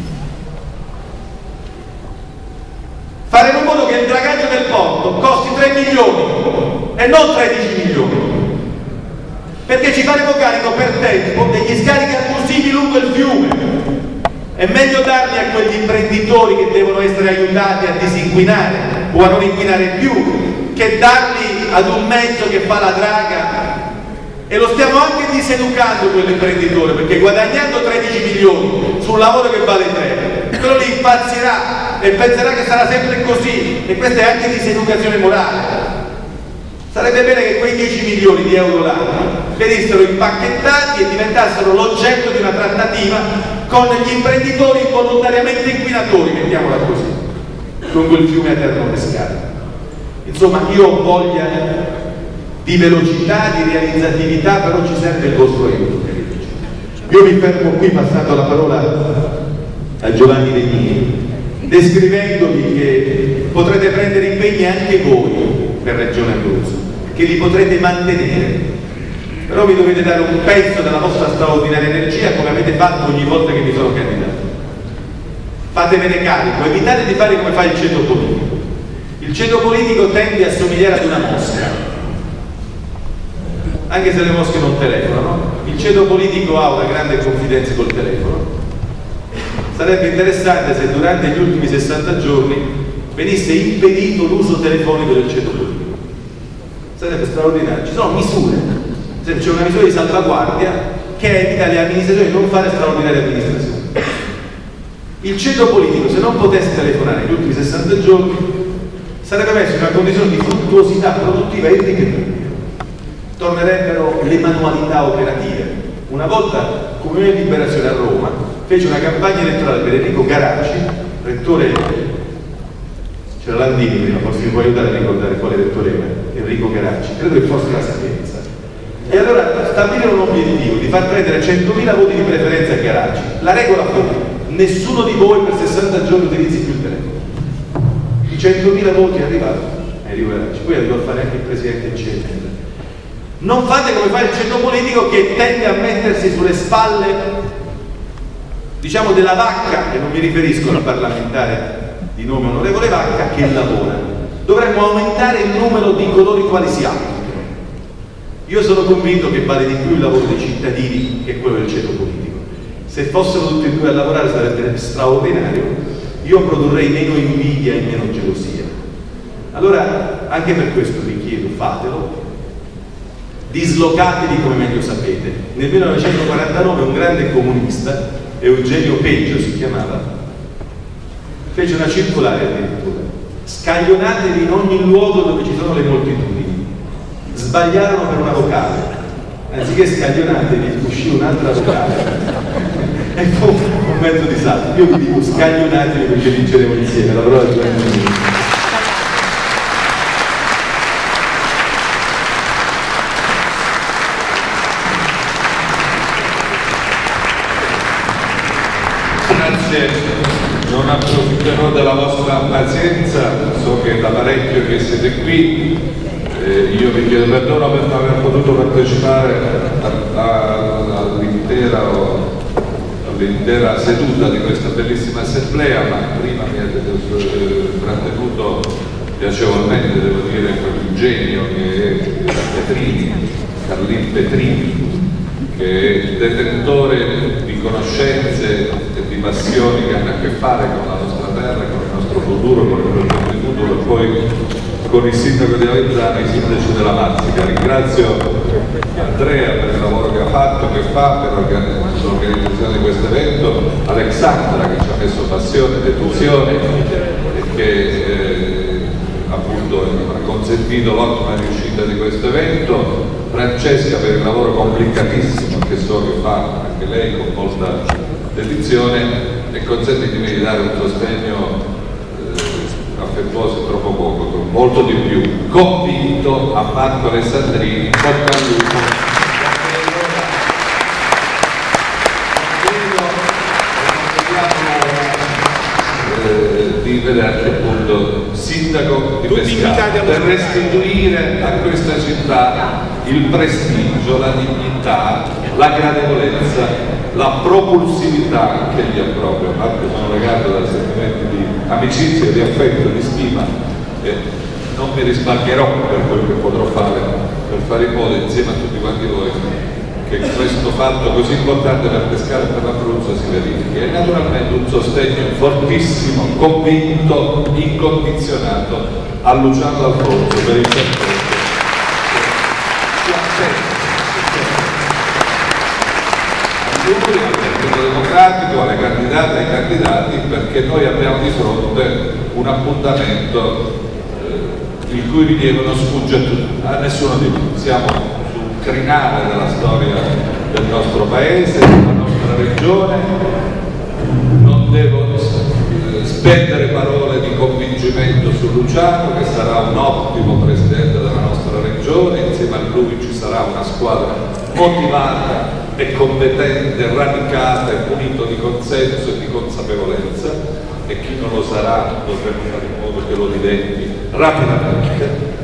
Faremo in modo che il dragaggio del porto costi 3 milioni e non 13 milioni, perché ci faremo carico per tempo degli scarichi abusivi lungo il fiume. È meglio darli a quegli imprenditori che devono essere aiutati a disinquinare o a non inquinare più, che darli ad un mezzo che fa la draga. E lo stiamo anche diseducando quell'imprenditore, perché guadagnando 13 milioni su un lavoro che vale 3, quello lì impazzirà e penserà che sarà sempre così, e questa è anche diseducazione morale. Sarebbe bene che quei 10 milioni di euro l'anno venissero impacchettati e diventassero l'oggetto di una trattativa con gli imprenditori volontariamente inquinatori, mettiamola così, lungo il fiume Eterno Pescara. Insomma, io ho voglia di velocità, di realizzatività, però ci serve il vostro aiuto. Io mi fermo qui passando la parola a Giovanni Legnini, descrivendovi che potrete prendere impegni anche voi per Regione Abruzzo, che li potrete mantenere, però vi dovete dare un pezzo della vostra straordinaria energia come avete fatto ogni volta che vi sono candidato. Fatevene carico, evitate di fare come fa il ceto politico. Il ceto politico tende a somigliare ad una mosca, anche se le mosche non telefonano. Il ceto politico ha una grande confidenza col telefono. Sarebbe interessante se durante gli ultimi 60 giorni venisse impedito l'uso telefonico del ceto politico. Sarebbe straordinario. Ci sono misure, c'è una misura di salvaguardia che evita alle amministrazioni di non fare straordinarie amministrazioni. Il ceto politico, se non potesse telefonare negli ultimi 60 giorni, sarebbe messo in una condizione di fruttuosità produttiva indicibile. Tornerebbero le manualità operative. Una volta Comunione di Liberazione a Roma fece una campagna elettorale per Enrico Caracci, rettore, c'era Landini prima, forse mi può aiutare a ricordare quale rettore era, Enrico Caracci, credo che fosse la Sapienza. E allora stabilire un obiettivo di far prendere 100.000 voti di preferenza a Caracci. La regola fu: nessuno di voi per 60 giorni utilizzi più il telefono. I 100.000 voti arrivarono a Enrico Caracci, poi arrivò a fare anche il presidente eccetera. Non fate come fa il ceto politico, che tende a mettersi sulle spalle, diciamo, della vacca, e non mi riferisco al parlamentare di nome onorevole Vacca, che lavora. Dovremmo aumentare il numero di coloro i quali si applicano. Io sono convinto che vale di più il lavoro dei cittadini che quello del ceto politico. Se fossero tutti e due a lavorare sarebbe straordinario. Io produrrei meno invidia e meno gelosia. Allora, anche per questo vi chiedo, fatelo. Dislocatevi come meglio sapete. Nel 1949 un grande comunista, Eugenio Peggio si chiamava, fece una circolare addirittura scaglionatevi in ogni luogo dove ci sono le moltitudini. Sbagliarono per una vocale, anziché scaglionatevi uscì un'altra vocale e fu un mezzo di salto. Io vi dico scaglionatevi perché vinceremo insieme. La parola di Giovanni Nannini. Grazie. Non approfitterò della vostra pazienza, so che da parecchio che siete qui, io vi chiedo perdono per non aver potuto partecipare all'intera seduta di questa bellissima assemblea, ma prima mi avete trattenuto piacevolmente, devo dire, quel genio che è Petrini, Carlin Petrini, che è detentore di conoscenze e di passioni che hanno a che fare con la nostra terra, con il nostro futuro, con il progetto di futuro e poi con il sindaco di Avezzano e i sindaci della Marsica. Ringrazio Andrea per il lavoro che ha fatto, che fa per l'organizzazione di questo evento, Alexandra che ci ha messo passione ed educazione e che appunto ha consentito l'ottima riuscita di questo evento, Francesca per il lavoro complicatissimo che so che fa anche lei con molta dedizione, e consentitemi di dare un sostegno affettuoso, troppo poco, molto di più, convinto a Marco Alessandrini, bocca al lupo. Di vederci appunto sindaco di Pescara per restituire a questa città il prestigio, la dignità, la gradevolezza, la propulsività che gli appropria. Marco, sono legato da sentimenti di amicizia, di affetto, di stima e non mi risparmierò per quello che potrò fare per fare in modo insieme a tutti quanti voi che questo fatto così importante per Pescara e per l'Abruzzo si verifichi, e naturalmente un sostegno fortissimo, convinto, incondizionato a Luciano D'Alfonso per il percorso a lui, al Partito Democratico, alle candidate e ai candidati, perché noi abbiamo di fronte un appuntamento il cui rilievo non sfugge a nessuno di noi. Siamo crinale della storia del nostro paese, della nostra regione. Non devo spendere parole di convincimento su Luciano, che sarà un ottimo presidente della nostra regione. Insieme a lui ci sarà una squadra motivata e competente, radicata e munito di consenso e di consapevolezza, e chi non lo sarà dovremo fare in modo che lo diventi rapidamente,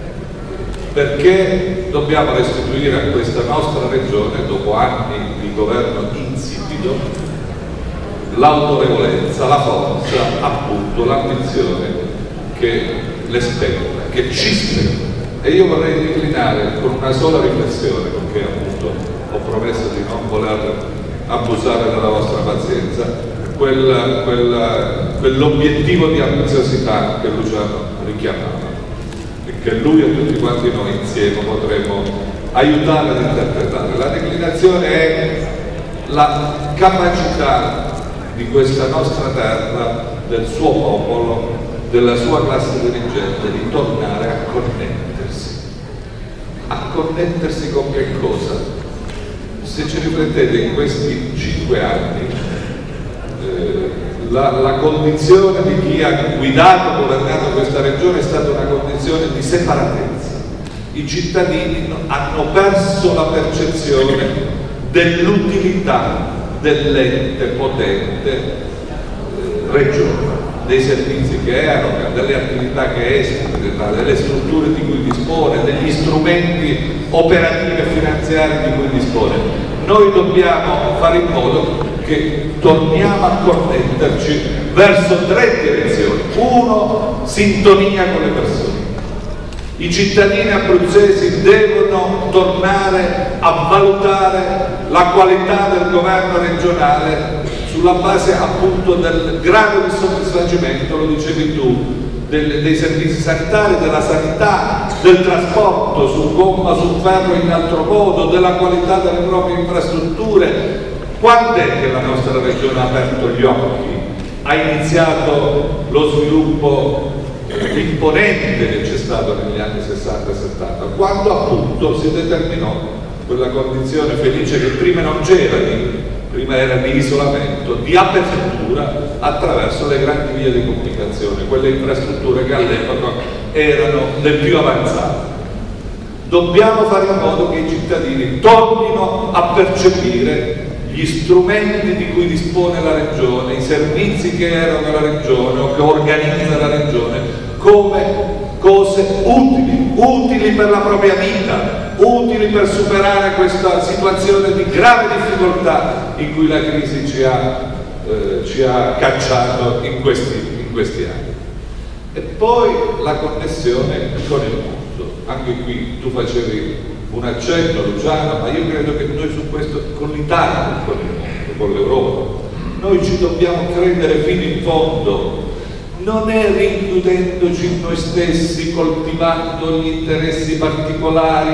perché dobbiamo restituire a questa nostra regione, dopo anni di governo insipido, l'autorevolezza, la forza, appunto l'ambizione che le spetta, che ci spetta. E io vorrei declinare con una sola riflessione, perché appunto ho promesso di non voler abusare della vostra pazienza, quell'obiettivo di ambiziosità che Luciano richiamava, che lui e tutti quanti noi insieme potremo aiutare ad interpretare. La declinazione è la capacità di questa nostra terra, del suo popolo, della sua classe dirigente di tornare a connettersi. A connettersi con che cosa? Se ci riflettete, in questi 5 anni la condizione di chi ha guidato, governato questa regione è stata una condizione di separatezza. I cittadini hanno perso la percezione dell'utilità dell'ente potente regione, dei servizi che eroga, delle attività che espleta, delle strutture di cui dispone, degli strumenti operativi e finanziari di cui dispone. Noi dobbiamo fare in modo che torniamo a connetterci verso 3 direzioni. 1, sintonia con le persone. I cittadini abruzzesi devono tornare a valutare la qualità del governo regionale sulla base appunto del grado di soddisfacimento, lo dicevi tu, dei servizi sanitari, della sanità, del trasporto su gomma, su ferro in altro modo, della qualità delle proprie infrastrutture. Quando è che la nostra regione ha aperto gli occhi, ha iniziato lo sviluppo più imponente che c'è stato negli anni 60 e 70, quando appunto si determinò quella condizione felice che prima non c'era, prima era di isolamento, di apertura attraverso le grandi vie di comunicazione, quelle infrastrutture che all'epoca erano le più avanzate. Dobbiamo fare in modo che i cittadini tornino a percepire gli strumenti di cui dispone la Regione, i servizi che eroga la Regione o che organizza la Regione come cose utili per la propria vita, utili per superare questa situazione di grave difficoltà in cui la crisi ci ha cacciato in questi anni. E poi la connessione con il mondo. Anche qui tu facevi un accenno, Luciano, ma io credo che noi su questo, con l'Italia, con il mondo, con l'Europa, noi ci dobbiamo credere fino in fondo. Non è rinchiudendoci in noi stessi, coltivando gli interessi particolari,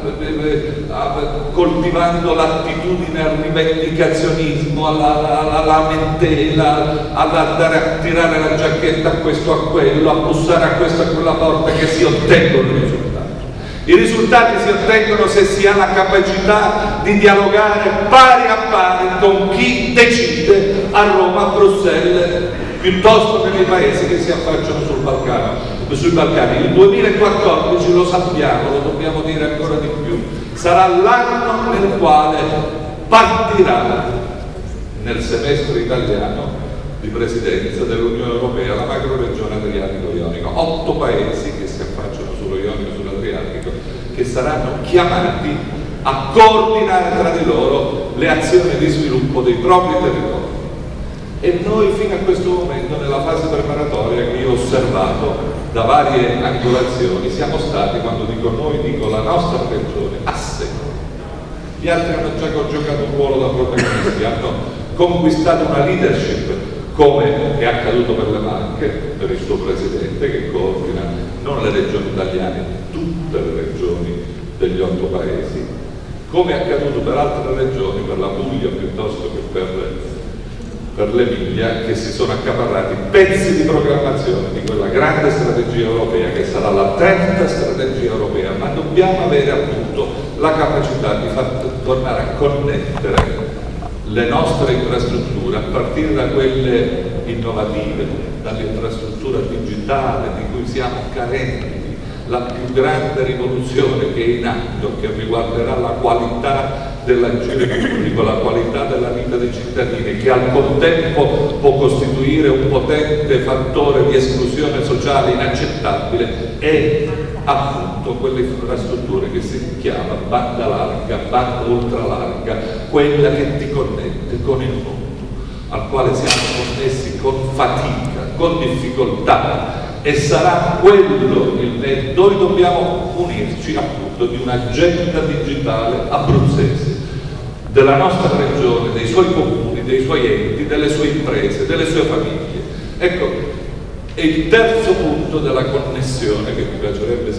coltivando l'attitudine al rivendicazionismo, alla lamentela, ad andare a tirare la giacchetta a questo a quello, a bussare a questa a quella porta, che si ottengono i risultati. I risultati si ottengono se si ha la capacità di dialogare pari a pari con chi decide a Roma, a Bruxelles, piuttosto che nei paesi che si affacciano sui Balcani. Il 2014, lo sappiamo, lo dobbiamo dire ancora di più, sarà l'anno nel quale partirà nel semestre italiano di presidenza dell'Unione Europea la macroregione Adriatico-Ionica. 8 paesi che si affacciano sullo Ionio e sull'Adriatico, che saranno chiamati a coordinare tra di loro le azioni di sviluppo dei propri territori. E noi fino a questo momento, nella fase preparatoria che io ho osservato da varie angolazioni, siamo stati, quando dico noi, dico la nostra regione, a secolo. Gli altri hanno già giocato un ruolo da protagonisti, hanno conquistato una leadership, come è accaduto per le Marche, per il suo presidente, che coordina non le regioni italiane, tutte le regioni degli 8 paesi, come è accaduto per altre regioni, per la Puglia piuttosto che per l'Emilia, che si sono accaparrati pezzi di programmazione di quella grande strategia europea che sarà la 3ª strategia europea, ma dobbiamo avere appunto la capacità di far tornare a connettere le nostre infrastrutture, a partire da quelle innovative, dall'infrastruttura digitale di cui siamo carenti, la più grande rivoluzione che è in atto, che riguarderà la qualità dell'agire pubblico, la qualità della vita dei cittadini, che al contempo può costituire un potente fattore di esclusione sociale inaccettabile, è appunto quelle infrastrutture che si chiama banda larga, banda ultralarga, quella che ti connette con il mondo, al quale siamo connessi con fatica, con difficoltà, e sarà quello il metodo. Noi dobbiamo unirci appunto di un'agenda digitale abruzzese, della nostra regione, dei suoi comuni, dei suoi enti, delle sue imprese, delle sue famiglie. Ecco, e il terzo punto della connessione che mi piacerebbe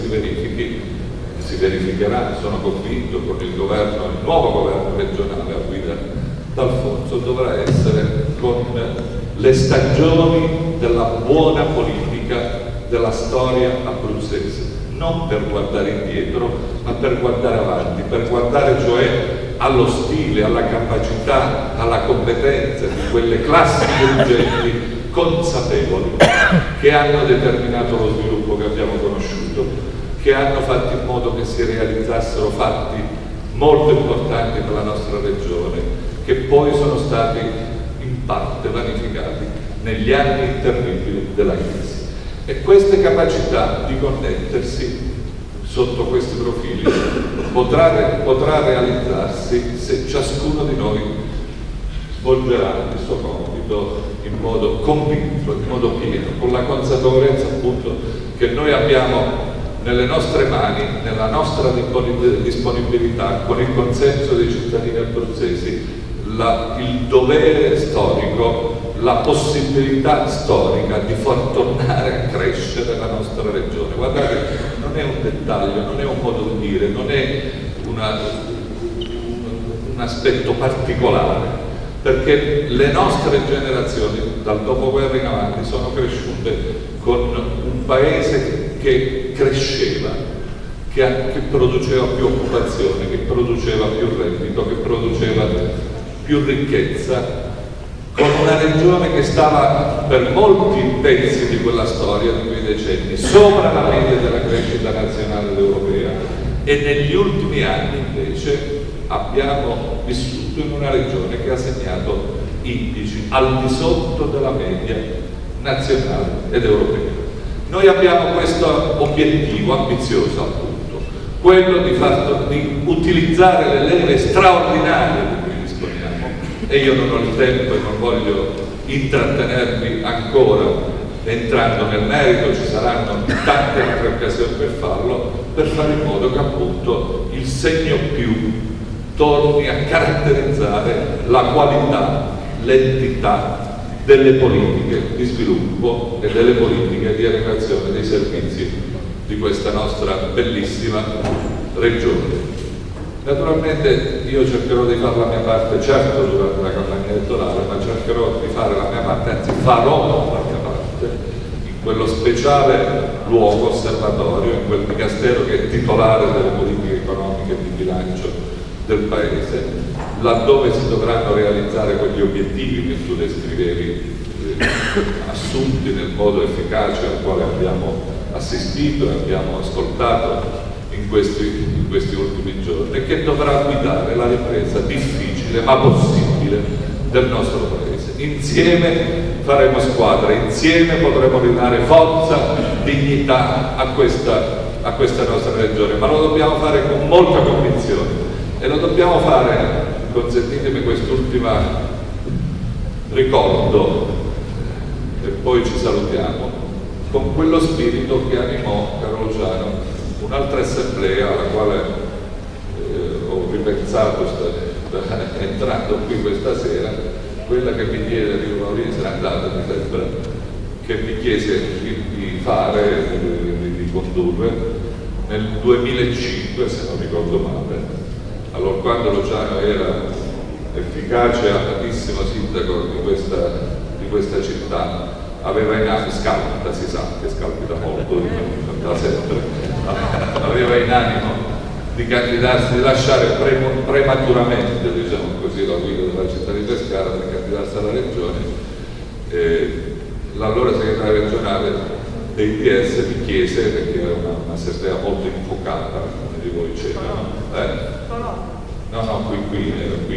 si verificherà, sono convinto, con il governo, il nuovo governo regionale a guida d'Alfonso, dovrà essere con le stagioni della buona politica della storia abruzzese, non per guardare indietro, ma per guardare avanti, per guardare cioè allo stile, alla capacità, alla competenza di quelle classi dirigenti consapevoli che hanno determinato lo sviluppo che abbiamo conosciuto, che hanno fatto in modo che si realizzassero fatti molto importanti per la nostra regione, che poi sono stati in parte vanificati negli anni terribili della crisi. E queste capacità di connettersi sotto questi profili potrà realizzarsi se ciascuno di noi svolgerà il suo compito in modo convinto, in modo pieno, con la consapevolezza appunto che noi abbiamo nelle nostre mani, nella nostra disponibilità, con il consenso dei cittadini abruzzesi, il dovere storico, la possibilità storica di far tornare a crescere la nostra regione. Guardate, non è un dettaglio, non è un modo di dire, non è un aspetto particolare, perché le nostre generazioni dal dopoguerra in avanti sono cresciute con un un paese che cresceva, che produceva più occupazione, che produceva più reddito, che produceva più ricchezza, con una regione che stava per molti pezzi di quella storia, di quei decenni, sopra la media della crescita nazionale ed europea, e negli ultimi anni invece abbiamo vissuto in una regione che ha segnato indici al di sotto della media nazionale ed europea. Noi abbiamo questo obiettivo ambizioso, appunto, quello di utilizzare le leve straordinarie di cui disponiamo, e io non ho il tempo e non voglio intrattenervi ancora entrando nel merito, ci saranno tante altre occasioni per farlo, per fare in modo che appunto il segno più torni a caratterizzare la qualità, l'entità delle politiche di sviluppo e delle politiche di erogazione dei servizi di questa nostra bellissima regione. Naturalmente io cercherò di fare la mia parte, certo durante la campagna elettorale, ma cercherò di fare la mia parte, anzi farò la mia parte, in quello speciale luogo osservatorio, in quel dicastero che è titolare delle politiche economiche e di bilancio del Paese, laddove si dovranno realizzare quegli obiettivi che tu descrivevi, assunti nel modo efficace al quale abbiamo assistito e abbiamo ascoltato in questi ultimi giorni, e che dovrà guidare la ripresa difficile ma possibile del nostro Paese. Insieme faremo squadra, insieme potremo ridare forza, dignità a questa nostra regione, ma lo dobbiamo fare con molta convinzione. E lo dobbiamo fare, consentitemi quest'ultima ricordo e poi ci salutiamo, con quello spirito che animò, caro Luciano, un'altra assemblea alla quale ho ripensato entrando qui questa sera, quella che mi chiede, Rio Maurini se n'è andata, mi sembra, che mi chiese di fare, di condurre nel 2005, se non ricordo male. Allora, quando Luciano era efficace e amatissimo sindaco di questa città, aveva in animo, scalpita, si sa che scalpita molto, da sempre, aveva in animo di candidarsi, di lasciare prematuramente, diciamo così, la guida della città di Pescara per candidarsi alla regione. L'allora segretario regionale dei PS mi chiese, perché era una assemblea molto infocata, come di voi c'era, no, qui,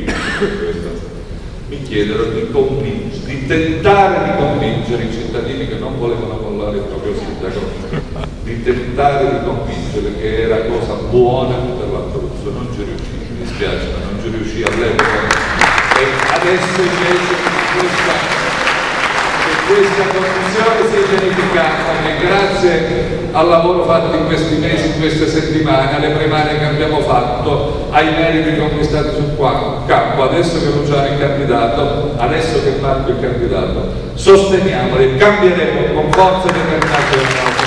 mi chiedero di tentare di convincere i cittadini che non volevano mollare il proprio sindaco, di tentare di convincere che era cosa buona per l'Abruzzo. Non ci riuscì, mi dispiace, ma non ci riuscì all'epoca, e adesso invece questa condizione si è verificata, e grazie al lavoro fatto in questi mesi, in queste settimane, alle primarie che abbiamo fatto, ai meriti conquistati sul campo, adesso che Luciano è candidato, adesso che Marco è candidato, sosteniamoli e cambieremo con forza e determinazione.